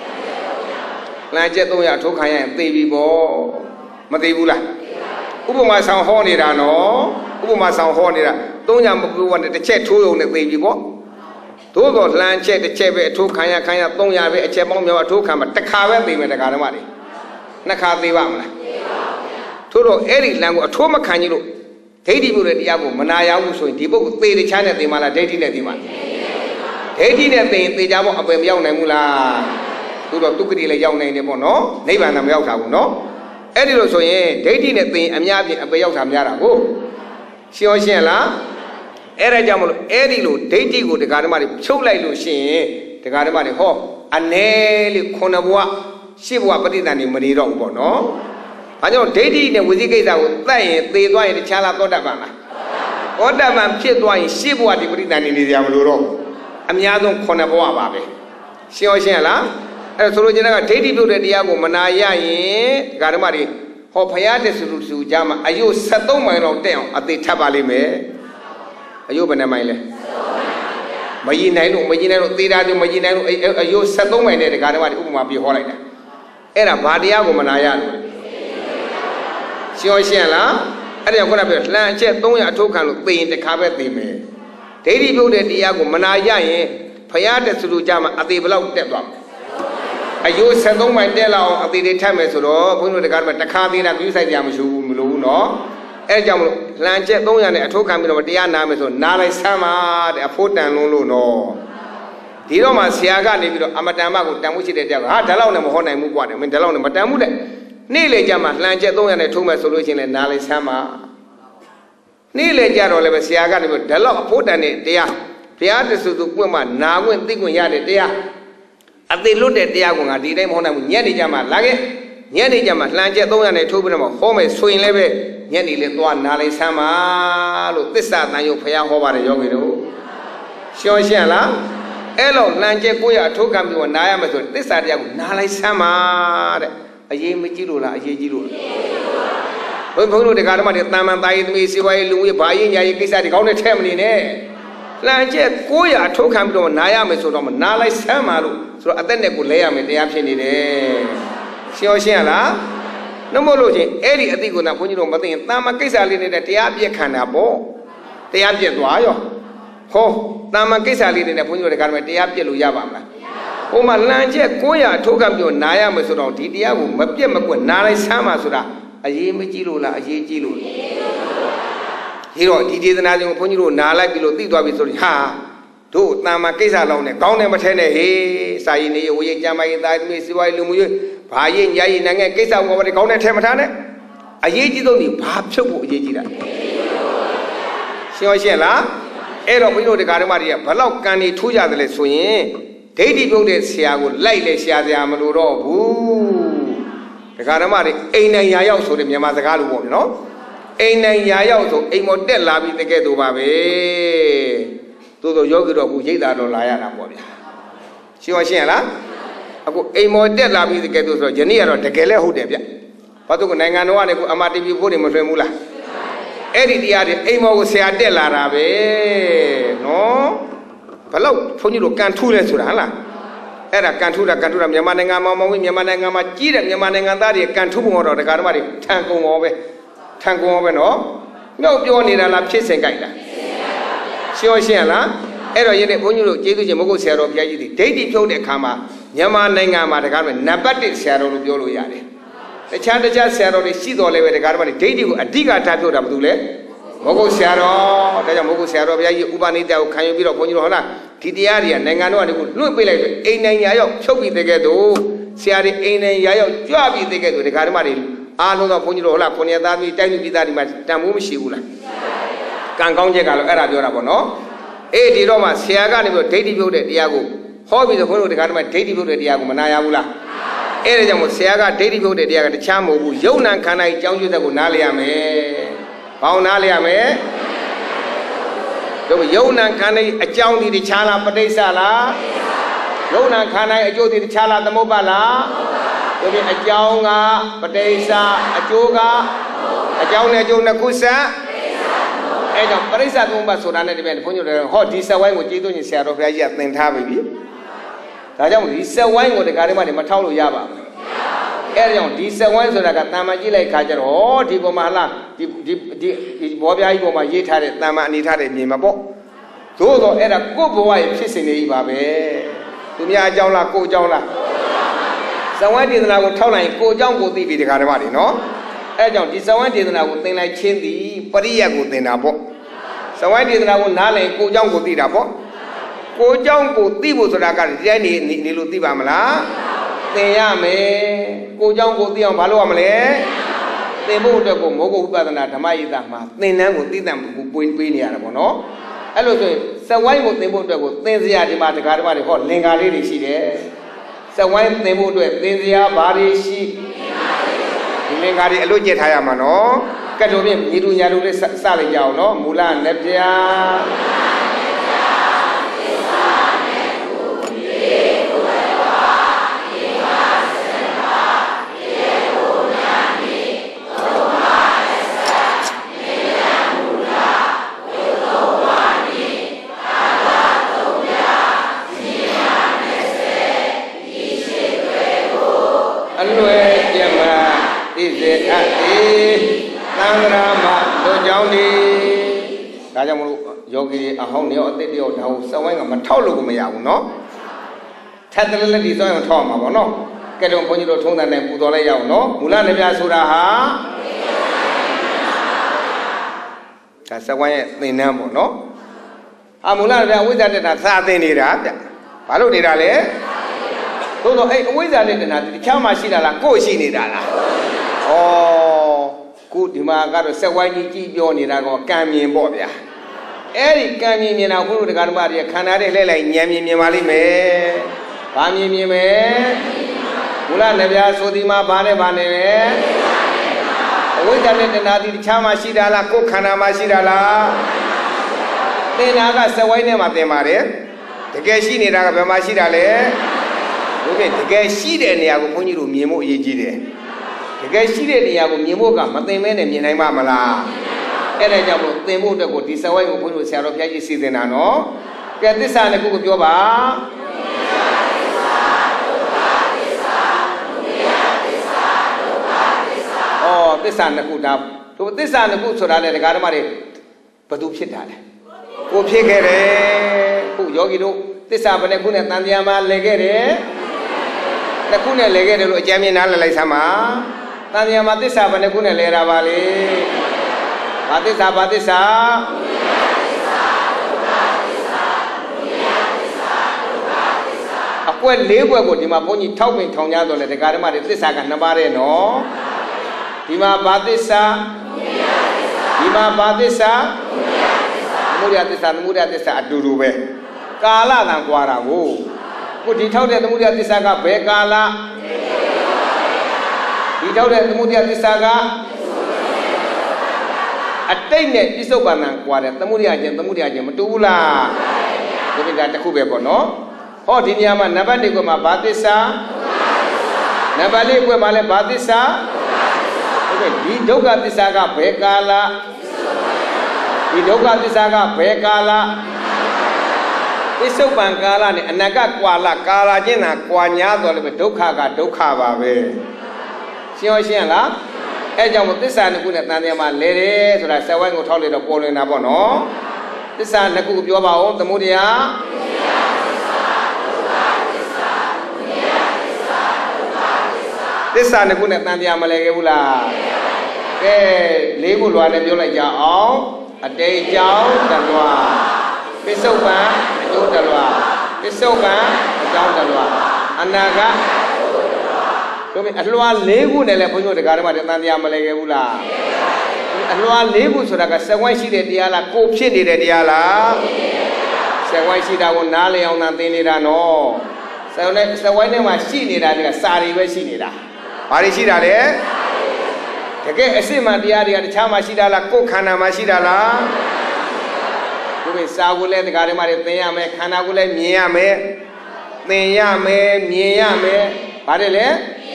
Lanjet Toya, Tokaya, and Baby Bo, Matebula. Ubuma San Hornira, no, Ubuma San Hornira. Tonya wanted the check to own the baby bo. Togo Lanjet, the Chebe, Tokaya, Kaya, Tonya, a Chebon, Tokama, the Kava, the Garmari. Nakadi Vamla. Toro Eri Lango, Toma Canilo, Teddy Buddha Diabo, Manaya, so in Tibo, pay the China de Mala, Teddy Nedima. Teddy Nedima, the Jamo of Yao Namula, Turo Tukri, the Yao Nebono, Nevan and Yauka, no? Eddie so ye, Teddy Nedima, and Yabi, and Bayao Yara, go. Sioshela, Era Jamolo, Eddie, Teddy, the Garamari, Chola Lucy, the Garamari Ho, and Nelly Konabua. She was putting an immunity on no. I know Daddy and Wizzy that would play, they do the Chala Kodabana. Odabam, she was she was the Britain in the Yamuro. I'm Yadon Konaboa Baby. She was Shella, and so Daddy to the Diago Manaya, Garamari, Hopayates to Jama. Are you Sato my own town at the Tabalime? Are you Benamile? Majinano, Majinano, Tira, Majinano, are you Sato my name? Garamari Uma be holiday. Era Badiago Manaya. Sioshela, and I'm going to be Lanche, Toya Tokan, pay in the carpet. Teddy built the Diago Manaya, Payata Sudujama at the below Deblock. I use Sandon my Della at the time as well, when the garment, the Cardina, you say Yamashu, no? Ejam Lanche, Toya, Tokan, Diana, Nala Sama, the Fortan Lulu, no. Diroma Siaga, Amatama, Tamuchi, the Dalona Mohona Mugwan, and Dalona Matamude. Nearly Jama, Lancheto and a Tuma solution and Nali Sama. Nearly Jaro Siaga, with Delo, Potane, Dia, တရားတဆူသူပွင့်မှနာခွင့်သိခွင့်ရတဲ့တရားအသေးလွတ်တဲ့တရားကငါဒီတိုင်းမဟုတ်နိုင်ဘူးညက်နေကြမှာလာခဲ့ညက်နေကြမှာလှန်ချက်သုံးရနဲ့ထိုးပြီးတော့ဟောမယ်ဆိုရင်လည်းပဲညက်နေလေသွားနာလိုက်ဆမ်းပါလို့သစ္စာတန်ရုပ်ဖျားဟောပါတယ်ယောဂီတို့ရှင်းရှင်းလားအဲ့လိုလှန်ချက်ကိုရအထုတ်ကံပြီးတော့နာရမယ်ဆိုရင်သစ္စာတရားကိုနာလိုက်ဆမ်းပါတဲ့အရေးမကြီးလို့လားအရေးကြီးလို့ဘုန်းဘုန်းတို့တရားဓမ္မတွေတာမန်သားရေးသမီးစေဝါရေးလူရေးဘာရေးညာရေးကိစ္စတွေကောင်းတဲ့ထဲမနေနဲ့လှန်ချက်ကိုရအထုတ်ခံပြီးတော့နာရမယ်ဆိုတော့နာလိုက်ဆမ်းပါလို့ဆိုတော့အသက်နဲ့ကိုလဲရမယ်တရားဖြစ်နေတယ်ရှင်းရှင်းလားနှမို့လို့ချင်းအဲ့ဒီအတိကိုသာဘုန်းကြီးတို့မသိရင်တာမန်ကိစ္စလေးနဲ့တရားပြည့်ခန္ဓာပေါ့တရားပြည့်သွားရောဟောတာမန်ကိစ္စလေးနဲ့ဘုန်းကြီးတို့တရားဓမ္မတရားပြည့်လို့ရပါမလားဟိုမှာလှန်ချက်ကိုရအထုတ်ခံပြီးတော့နာရမယ်ဆိုတော့ဒီတရားကိုမပြတ်မကွက်နာလိုက်ဆမ်းပါဆိုတာအရေးမကြီးလို့လားအရေးကြီးလို့ဒီတော့ဒီဒေသနာကြောင့်ဘုန်းကြီးတို့နာလိုက်ပြီးလို့သိသွားပြီဆိုရင်ဟာတို့တာမန်ကိစ္စလောက်နဲ့ကောင်းတယ်မထဲနဲ့ဟေးစာရည်နေရဝေးကြမ်းမရေးသားသမီးစီပွားရေးလူမှုရေးဘာရေးညာရေးနိုင်ငံကိစ္စကိုဘာတွေကောင်းတယ်ထဲမထားနဲ့အရေးကြီးဆုံးဒီဘာဖြုတ်ဖို့အရေးကြီးတာရှင်းရှင်းလားအဲ့တော့ဘုန်းကြီးတို့တရားဓမ္မတွေကဘလောက်ကံနေထိုးကြတယ်လဲဆိုရင်ဒိဋ္ဌိပြုတ်တဲ့ဆရာကိုလိုက်လေဆရာဆရာမလို့တော့ဘူးတရားဓမ္မတွေအိမ်နိုင်ရာရောက်ဆိုတဲ့မြန်မာစကားလိုပေါ့နော်အိမ်နိုင်ရာရောက်ဆိုအိမ်မော်တက်လာပြီးတကယ်တော့ပါပဲသို့သောယောဂီတော်ကရိတ်တာတော့လာရတာပေါ့ဗျာရှင်းရှင်းလားအခုအိမ်မော်တက်လာပြီးတကယ်တော့ဆိုတော့ယနေ့ကတော့တကယ်လဲဟုတ်တယ်ဗျဘာလို့ကနိုင်ငံတော်ကနေကအမတီဗီဖို့နေမလွှဲဘူးလားအဲ့ဒီတရားတွေအိမ်မော်ကိုဆရာတက်လာတာပဲနော်ဘလောက်ဘုန်းကြီးတို့ကန်ထူးလဲဆိုတာဟလားအဲ့ဒါကန်ထူးတာကန်ထူးတာမြန်မာနိုင်ငံမှာမဟုတ်ဘူးမြန်မာနိုင်ငံမှာကြီးတဲ့မြန်မာနိုင်ငံသားတွေကန်ထူးဖို့တော့တရားဓမ္မတွေထန်ကုန်ရောပဲထန်ကုန်ရောပဲနော်နှုတ်ပြောနေတာလားဖြစ်စဉ်ကြိုက်လားရှင်းရှင်းလားအဲ့တော့ယနေ့ဘုန်းကြီးတို့ကျေးဇူးရှင်မဟုတ်ဆရာတော်ဘုရားကြီးဒီဒိဋ္ဌိဖြုတ်တဲ့အခါမှာမြန်မာနိုင်ငံမှာတရားဓမ္မနံပါတ်တစ်ဆရာတော်လို့ပြောလို့ရတယ်တခြားတခြားဆရာတော်တွေရှိတော်လဲပဲတရားဓမ္မတွေဒိဋ္ဌိကိုအဓိကထားဖြုတ်တာဘာလို့လဲမဟုတ်ဆရာတော်ဒါကြောင့်မဟုတ်ဆရာတော်ဘုရားကြီးဥပနိတကိုခံယူပြီးတော့ဘုန်းကြီးတို့ဟုတ်လားဒီတရားတွေကနိုင်ငံတော်ကနေကိုလွှတ်ပေးလိုက်တယ်အိမ်နိုင်ရာရောက်ဖြုတ်ပြီးတကယ်တော့ဆရာတွေအိမ်နိုင်ရာရောက်ကြွပြီးတကယ်တော့တရားဓမ္မတွေအားလုံးတော့ဘုန်းကြီးတို့ဟုတ်လားခုနှစ်သားသမီးတိုက်သူပြည်သားတွေမှာတန်ဖိုးမရှိဘူးလားကံကောင်းချက်ကတော့အဲ့ဒါပြောတာပေါ့နော်အေးဒီတော့မှဆရာကနေပြီးတော့ဒိဋ္ဌိပြုတ်တဲ့တရားကိုဟောပြီးတော့ဘုန်းကြီးတို့တရားဓမ္မဒိဋ္ဌိပြုတ်တဲ့တရားကိုမနာရဘူးလားအဲ့ဒါကြောင့်မို့ဆရာကဒိဋ္ဌိပြုတ်တဲ့တရားကတခြားမဟုတ်ဘူးယုံနာခန္ဓာကြီးအကြောင်းကျိုးသက်ကိုနားလည်ရမယ်ဘောင်းနားလည်ရမယ်တို့ယုံနာခန္ဓာကြီးအကြောင်းဒီတခြားလားပဋိစ္စလားယုံနာခန္ဓာကြီးအကျိုးဒီတခြားလားသမုပ္ပါလားတို့ပြင်အကြောင်းကပဋိစ္စအကျိုးကအကြောင်းနဲ့အကျိုးနှစ်ခုဆက်အဲ့ကြောင့်ပရိစ္ဆသမုပ္ပါဆိုတာနဲ့တပည့်ဘုန်းကြီးတို့ဟောဒီဆက်ဝိုင်းကိုကျေးဇူးရှင်ဆရာတော်ဘုရားကြီးကသင်ထားပြီဒါကြောင့်ဒီဆက်ဝိုင်းကိုတရားဓမ္မတွေမထောက်လို့ရပါဘူးအဲ့ဒါကြောင့်ဒီဆက်ဝိုင်းဆိုတာကတာမန်ကြည့်လိုက်ခါကျတော့ဒီပေါ်မှာဟလားဒီဒီဒီဘောပြားကြီးပေါ်မှာရေးထားတဲ့တာမန်အနေထားတဲ့မြင်မှာပေါ့သို့တော့အဲ့ဒါကိုယ့်ဘဝရဲ့ဖြစ်စဉ်တွေကြီးပါပဲသူများအကြောင်းလားကိုယ်အကြောင်းလားဆက်ဝိုင်းဒေသနာကိုထောက်လိုက်ရင်ကိုယ်အကြောင်းကိုသိပြီတရားဓမ္မတွေနော်အဲကြောင့်ဒီဇဝိုင်းဒေသနာကိုသင်လိုက်ချင်းသည်ပရိယတ်ကိုသင်တာပေါ့ဇဝိုင်းဒေသနာကိုနားလည်ကိုเจ้าကိုသိတာပေါ့ကိုเจ้าကိုသိဖို့ဆိုတာကဒီတိုင်းနေနေလို့သိပါမလားသင်ရမယ်ကိုเจ้าကိုသိအောင်ဘာလုပ်ရမလဲသင်ဖို့အတွက်ကိုမောဂုဝိပဿနာဓမ္မယိတာမှာသင်တန်းကိုသိတဲ့ကိုပွင့်ပေးနေရတာပေါ့နော်အဲ့လိုဆိုရင်ဇဝိုင်းကိုသင်ဖို့အတွက်ကိုသင်စရာဒီမှာတရားဓမ္မတွေဟောလင်္ကာလေးတွေရှိတယ်ဇဝိုင်းသင်ဖို့အတွက်သင်စရာဘာတွေရှိဒီလင်္ကာတွေအလို့ကျက်ထားရမှာနော်ကတ်တော်ပြင်ညီတူညာတူလေးစလိုက်ကြအောင်နော်မူလနဲ့ပြာအလွယ်ကျမသိစေအပ်၏သံဃာမတို့ကြောင့်ဒီဒါကြောင့်မလို့ယောဂီအဟောင်းတွေရောအသစ်တွေရောဒါကိုစဝိုင်းကမထောက်လို့ကိုမရဘူးနော်ထပ်တယ်လက်ဒီစဝိုင်းကိုထောက်မှာပေါ့နော်ကဲတော့ဘုန်းကြီးတို့ထုံးတဲ့နဲ့ပူတော်လိုက်ရအောင်နော်မူလနေပြဆိုတာဟာဒါစဝိုင်းရဲ့သင်တန်းပေါ့နော်အာမူလနေပြဝိဇ္ဇာတက်တာသာသင်နေတာဗျဘာလို့နေတာလဲသို့တော့အဲ့အဝိဇ္ဇာနဲ့တဏှာတခြားမှရှိတာလားကိုယ်ရှိနေတာလားဩခုဒီမှာကတော့စက်ဝိုင်းကြီးကြည့်ပြောနေတာကကံမြင်ပေါ့ဗျာ Eri kami mina guru de karmari khanare le lai nyami nyamali me bami mi me mula nebya sodi ma bane bane me wita ne nadi chama shidala ko khana ma shidala tena ga sawai ne ma tin mare teke shi nida ga bema shi da le dobe teke shi de neya ko bhonji lo myin mo aye ji de teke shi de neya ko myin mo ka ma tin me ne myin naing ma malaအဲ့ဒါကြောင့်မို့သင်ဖို့အတွက်ကိုဒီစဝိုင်းကိုဘုန်းကြီးဆရာတော်ဘုရားကြီးစီစဉ်တာနော်ကဲသစ္စာနှစ်ခုကိုပြောပါဩသစ္စာနှစ်ခုဒါသူသစ္စာနှစ်ခုဆိုတာလေဒကာဓမ္မတွေဘသူဖြစ်တာလဲကိုဖြစ်ခဲ့တယ်ခုယောဂီတို့သစ္စာဘယ်နှခုနဲ့တန်တရားမှာလဲခဲ့တယ်နှစ်ခုနဲ့လဲခဲ့တယ်လို့အကြမ်းမြင်နားလည်လိုက်စမ်းပါတန်တရားမှာသစ္စာဘယ်နှခုနဲ့လဲတာပါလေဘာသစ္စာဘာသစ္စာအကွက်လေးကွက်ကိုဒီမှာဘုန်းကြီးထောက်ပင်ထောင်ကြတော့လေဒကာဓမ္မတွေသစ္စာကနှစ်ပါးတဲ့နော်ဒီမှာဘာသစ္စာဒီမှာဘာသစ္စာသမုဒယသစ္စာသမုဒယသစ္စာအတူတူပဲကာလတန်ကွာတာကိုခုဒီထောက်တဲ့သမုဒယသစ္စာကဘယ်ကာလဒီထောက်တဲ့သမုဒယသစ္စာကအတိတ်နဲ့ပြစ္ဆုတ်ပန္နံကွာတဲ့သမုဒယချင်းသမုဒယချင်းမတူဘူးလားဒီကိစ္စတစ်ခုပဲပေါ့နော်ဟောဒီနေရာမှာနံပါတ်တစ်ကွမှာဘာသစ္စာနံပါတ်လေးကွမှာလည်းဘာသစ္စာဟုတ်ကဲ့ဒီဒုက္ခသစ္စာကဘယ်ကာလဒီဒုက္ခသစ္စာကဘယ်ကာလပြစ္ဆုတ်ပန်ကာလနဲ့အနကကွာလကာလချင်းသာကွာညာတော့လည်းဒုက္ခကဒုက္ခပါပဲရှင်းရရှင်းလားအဲကြောင့်မို့သစ္စာနှစ်ခုနဲ့တန်တရားမှာလဲတယ်ဆိုတာဆက်ဝိုင်းကိုထောက်လိုက်တော့ပေါ်လွင်တာပေါ့နော်သစ္စာနှစ်ခုကိုပြောပါဦးသမုဒယသစ္စာနှစ်ခုနဲ့တန်တရားမလဲခဲ့ဘူးလားကဲလေးခုလွာနဲ့ပြောလိုက်ကြအောင်အတိတ်ကြောင့်တလွာပစ္စုပန်အကျိုးတလွာပစ္စုပန်အကြောင်းတလွာအနာဂတ်တို့အလွာလေးခုနဲ့လည်းဘုန်းကြီးတို့တရားဓမ္မတွေတန်တရားမလဲခဲ့ဘူးလားအလွာလေးခုဆိုတာကစက်ဝိုင်းရှိတဲ့တရားလားကိုဖြစ်နေတဲ့တရားလားစက်ဝိုင်းရှိတာကိုနားလည်အောင်သာသင်နေတာနော်စက်ဝိုင်းစက်ဝိုင်းထဲမှာရှိနေတာကစာတွေပဲရှိနေတာဘာတွေရှိတာလဲတကယ်အစစ်မှန်တရားတွေကတခြားမှရှိတာလားကိုယ်ခန္ဓာမှာရှိတာလားဒီလိုစာကိုလည်းတရားဓမ္မတွေသင်ရမယ်ခန္ဓာကိုလည်းမြင်ရမယ်သင်ရမယ်မြင်ရမယ်ဘာတွေလဲ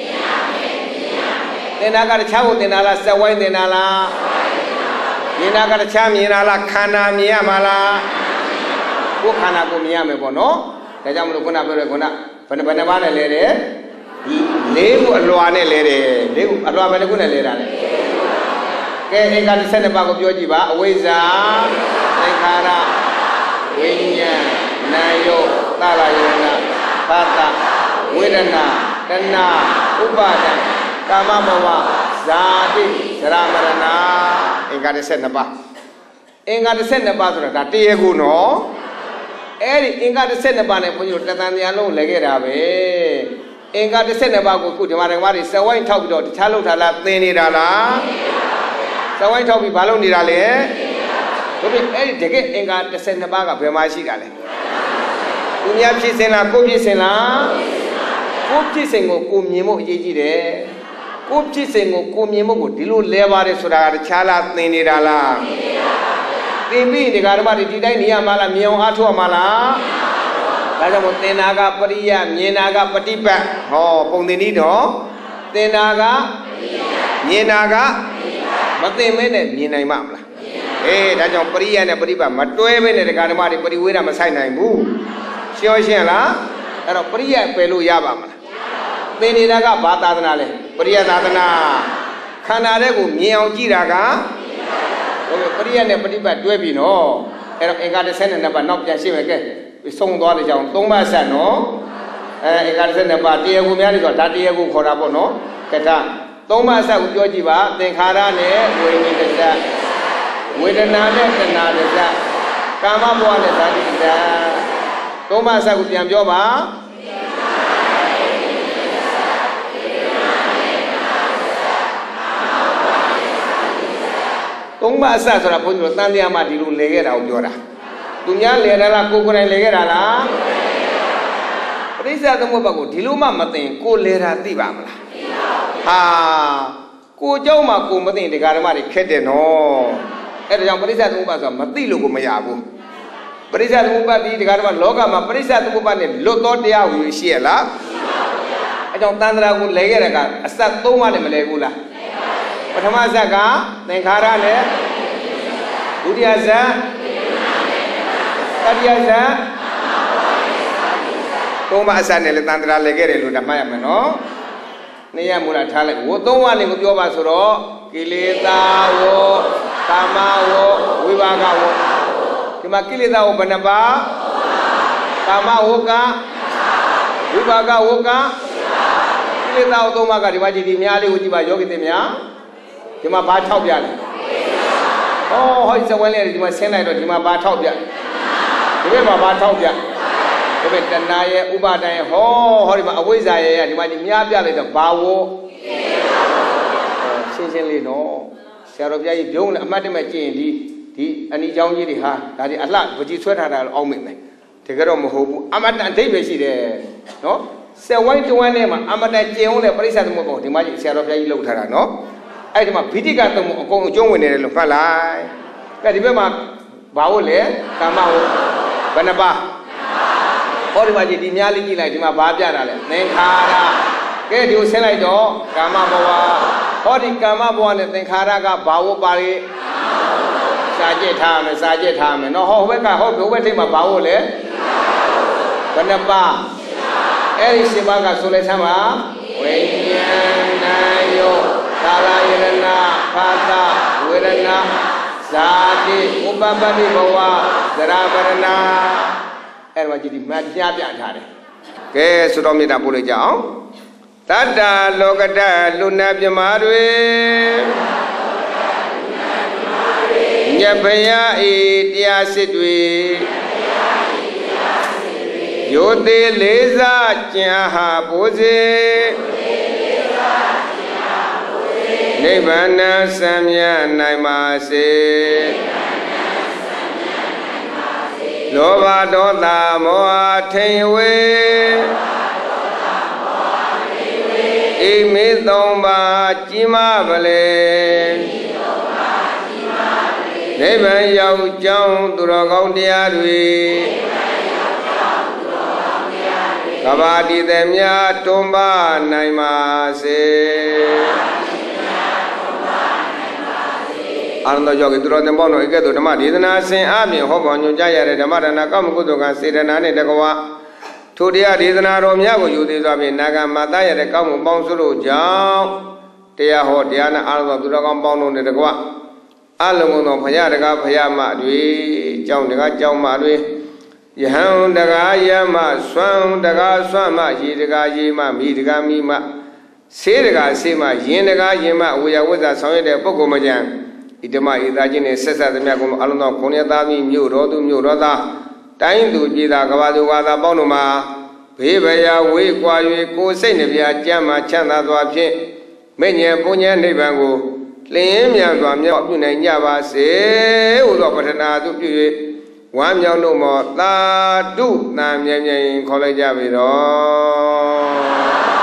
သင်္နာကတခြားကိုသင်တာလားစက်ဝိုင်းသင်တာလားမြင်တာကတခြားမြင်တာလားခန္ဓာမြင်ရမှာလားကိုယ်ခန္ဓာကိုမြင်ရမယ်ပေါ့နော်ဒါကြောင့်မလို့ခုနပြောတဲ့ခုနဘယ်နှဘယ်နှပါးနဲ့လဲတယ်လေးခုအလွာနဲ့လဲတယ်လေးခုအလွာဘယ်နှခုနဲ့လဲတာလဲကဲဧကတစ်ဆက်နှစ်ပါးကိုပြောကြည့်ပါအဝိဇ္ဇာသင်္ခါရဝိညာဉ်နာယုတ်သလယုံနာသတ္တဝေဒနာတဏှာဥပါဒံကာမဘဝဇာတိဇရာမရဏအင်္ဂါတစ်ဆက်နှစ်ပါးအင်္ဂါတစ်ဆက်နှစ်ပါးဆိုတာဒါတရားခုနော်အဲ့ဒီအင်္ဂါတစ်ဆက်နှစ်ပါးနဲ့ဘုန်းကြီးတို့တသံတရားလုံးလဲခဲ့တာပဲအင်္ဂါတစ်ဆက်နှစ်ပါးကိုခုဒီမှာဓမ္မတွေစဝိုင်းထောက်ပြီးတော့တခြားလောက်ထားလားသင်နေတာလားစဝိုင်းထောက်ပြီးဘာလုပ်နေတာလဲတို့ပြီအဲ့ဒီတကယ်အင်္ဂါတစ်ဆက်နှစ်ပါးကဘယ်မှာရှိတာလဲသူများဖြစ်စင်လားကိုဖြစ်စင်လားကိုဖြစ်စင်ကိုကိုမြင်ဖို့အရေးကြီးတယ်ကိုဖြစ်စင်ကိုကိုမြင်ဖို့ကိုဒီလိုလဲပါတယ်ဆိုတာကတခြားလားသင်နေတာလားသင်ပြီးဒီဃာဓမ္မတွေဒီတိုင်းနေရမှာလားမြင်အောင်အားထုတ်ရမှာလားဒါကြောင့်မို့သင်နာကပရိယမြင်နာကပฏิပတ်ဟောပုံသင်ဤတော့သင်နာကမြင်နာကမသင်မဲနဲ့မြင်နိုင်မှာမလားအေးဒါကြောင့်ပရိယနဲ့ပฏิပတ်မတွဲဘဲနဲ့ဒီဃာဓမ္မတွေပရိဝေဒမဆိုင်နိုင်ဘူးရှင်းရှင်းလားအဲ့တော့ပရိယပယ်လို့ရပါမလားသင်နေတာကဘာသာသနာလဲပရိယသာသနာခန္ဓာတဲ့ကိုမြင်အောင်ကြည့်တာကဟုတ်ကဲ့ပရိယနဲ့ပฏิပတ်တွဲပြီနော်အဲ့တော့အင်္ဂါတစ်ဆယ်နဲ့နှစ်ပါးနောက်ပြန်ရှင်းမယ်ကဲဆုံးသွားတဲ့ကြောင့်သုံးပါးဆက်နော်အဲအင်္ဂါတစ်ဆယ်နှစ်ပါးတရားကိုများတယ်ဆိုတော့ဒါတရားကိုခေါ်တာပေါ့နော်ကဲဒါသုံးပါးဆက်ကိုပြောကြည့်ပါသင်္ခါရနဲ့ဝိညာဉ်တစ်ဆက်ဝေဒနာနဲ့တဏှာတစ်ဆက်ကာမဘဝနဲ့ဇာတိတစ်ဆက်သုံးပါးဆက်ကိုပြန်ပြောပါသုံးသုံးပါးအစဆိုတာဘုန်းကြီးတို့တန်တရားမှာဒီလိုလဲခဲ့တာကိုပြောတာသူများလဲတာလားကိုကိုယ်တိုင်လဲခဲ့တာလားပရိစ္ဆေသမုပ္ပါကိုဒီလိုမှမသိရင်ကိုလဲတာသိပါမလားဟာကိုเจ้าမှာကိုမသိရင်ဒီဃာဓမ္မတွေခက်တယ်နော်အဲ့ဒါကြောင့်ပရိစ္ဆေသမုပ္ပါဆိုတာမသိလို့ကိုမရဘူးပရိစ္ဆေသမုပ္ပါဒီဒီဃာဓမ္မလောကမှာပရိစ္ဆေသမုပ္ပါနဲ့လွတ်သောတရားဟူရှိရလားအဲကြောင့်တန်ត្រာကိုလဲခဲ့တဲ့ကအစသုံးပါးနဲ့မလဲဘူးလားပထမဇက်ကသင်္ခါရနဲ့ဒုတိယဇက်တတိယဇက်သုံးပါးအစနဲ့လည်းတန်ត្រာလဲခဲ့တယ်လို့ဒါမှတ်ရမယ်နော်နေရမူလားထားလိုက်ဝသုံးပါးလည်းမပြောပါဆိုတော့ကိလေသာဝကာမဝဝိပါကဝဒီမှာကိလေသာဝဘယ်နှပါးကာမဝကဝိပါကဝကကိလေသာဝသုံးပါးကဒီမှာကြည့်ဒီများလေးကိုကြည့်ပါယောဂီတွေများဒီမှာဘာထောက်ပြလဲဩဟောဒီစဝဲလေးဒီမှာဆင်းလိုက်တော့ဒီမှာဘာထောက်ပြဒီဘက်မှာဘာထောက်ပြဒီဘက်တဏှာရဲ့ဥပါဒံရဲ့ဟောဟောဒီမှာအဝိဇ္ဇာရဲ့ဒီမှာဒီများပြလိုက်တော့ဘာဝရှင်းရှင်းလေးနော်ဆရာတော်ဘုရားကြီးပြုံးတယ်အမှတ်တမဲ့ကြည့်ရင်ဒီဒီအနီချောင်းကြီးတွေဟာဒါဒီအလှပကြီးဆွဲထားတာလို့အောက်မိမယ်တကယ်တော့မဟုတ်ဘူးအမတန်အဓိပ္ပာယ်ရှိတယ်နော်ဆယ်ဝိုင်းတဝမ်းထဲမှာအမတန်ကျင်အောင်တဲ့ပရိစ္ဆေသမုပ္ပါဒီမှာကြီးဆရာတော်ဘုရားကြီးလှုပ်ထားတာနော်အဲ့ဒီမှာဗိတိကသုံးမှုအကုန်အကျုံးဝင်နေတယ်လို့ဖတ်လိုက်ကဲဒီဘက်မှာဘာလို့လဲကာမဟုတ်ဘယ်နှပါဟောဒီမှာကြည့်ဒီများလေးကြည့်လိုက်ဒီမှာဘာပြတာလဲသင်္ခါရကဲဒီကိုဆင်းလိုက်တော့ကာမဘဝဟောဒီကာမဘဝနဲ့သင်္ခါရကဘာဝပါလေစာကြည့်ထားမယ်စာကြည့်ထားမယ်နော်ဟောဟိုဘက်ကဟောဘိုးဘက်ထိပ်မှာဘာလို့လဲဘယ်နှပါအဲ့ဒီရှင်ပါကဆိုလိုက်သမ်းပါဝိညာဏယောကာလယရဏဖာသဝေရဏဇာတိဥပပတိဘဝသရပရဏအဲ့မှာကြည့်ဒီမှပြပြထားတယ်ကဲဆိုတော့မေတ္တာပို့လိုက်ကြအောင်တတ္တလောကတလူနာပြမာတွေညဖယားဤတရားစစ်တွေယိုသေးလေးစားကျင်ဟာပိုးစေနိဗ္ဗာန်စံမြတ်နိုင်ပါစေလောဘဒေါသမောဟထိန်ဝေဣမိသုံးပါးကြီးမားပလေနိဗ္ဗာန်ရောက်ကြောင်းသူတော်ကောင်းတရားတွေကဘာတိသည်များတွန်းပါနိုင်ပါစေအာနန္ဒယောဂီသူတော်တင်ပေါင်းတို့ဧကဲ့သို့ဓမ္မဒေသနာဆင်အားဖြင့်ဟောပေါ်ညွှန်ကြားရတဲ့ဓမ္မဒါနကောင်းမှုကုသိုလ်ကစေတနာနှင့်တကွာထိုတရားဒေသနာတော်များကိုယူသေးစွာဖြင့်နာဂမတရတဲ့ကောင်းမှုပေါင်းစုလို့ကြောင့်တရားဟောတရားနာအာနန္ဒသူတော်ကောင်းပေါင်းတို့နဲ့တကွာအလုံးစုံသောဘုရားတကားဘုရားမတွေကြောင်းတကားကြောင်းမတွေယဟန်တကားယမဆွမ်းတကားဆွမ်းမရေတကားရေမမိတကားမိမဆေးတကားဆေးမယင်တကားယင်မအဝေယဝဇ္ဇဆောင်ရတဲ့ပုဂ္ဂိုလ်မကျန်ဣတမဧသာချင်းနဲ့ဆက်ဆက်သမျှကုန်အလုံးသောခုနှစ်သားမိမြို့တော်သူမြို့တော်သားတိုင်းသူပြည်သားကဘာသူကသာပေါင်းတို့မှာဘေးဘယာဝေးကွာ၍ကိုယ်စိတ်နှပြကြမ်းမှချမ်းသာစွာဖြင့်မိညာပုညံနိဗ္ဗာန်ကိုလင်းမြန်စွာမြောက်ပြုနိုင်ကြပါစေဟူသောပထနာသူပြု၍ဝမ်းမြောက်တို့မောသာဓုတံမြဲမြဲခေါ်လိုက်ကြပြီတော့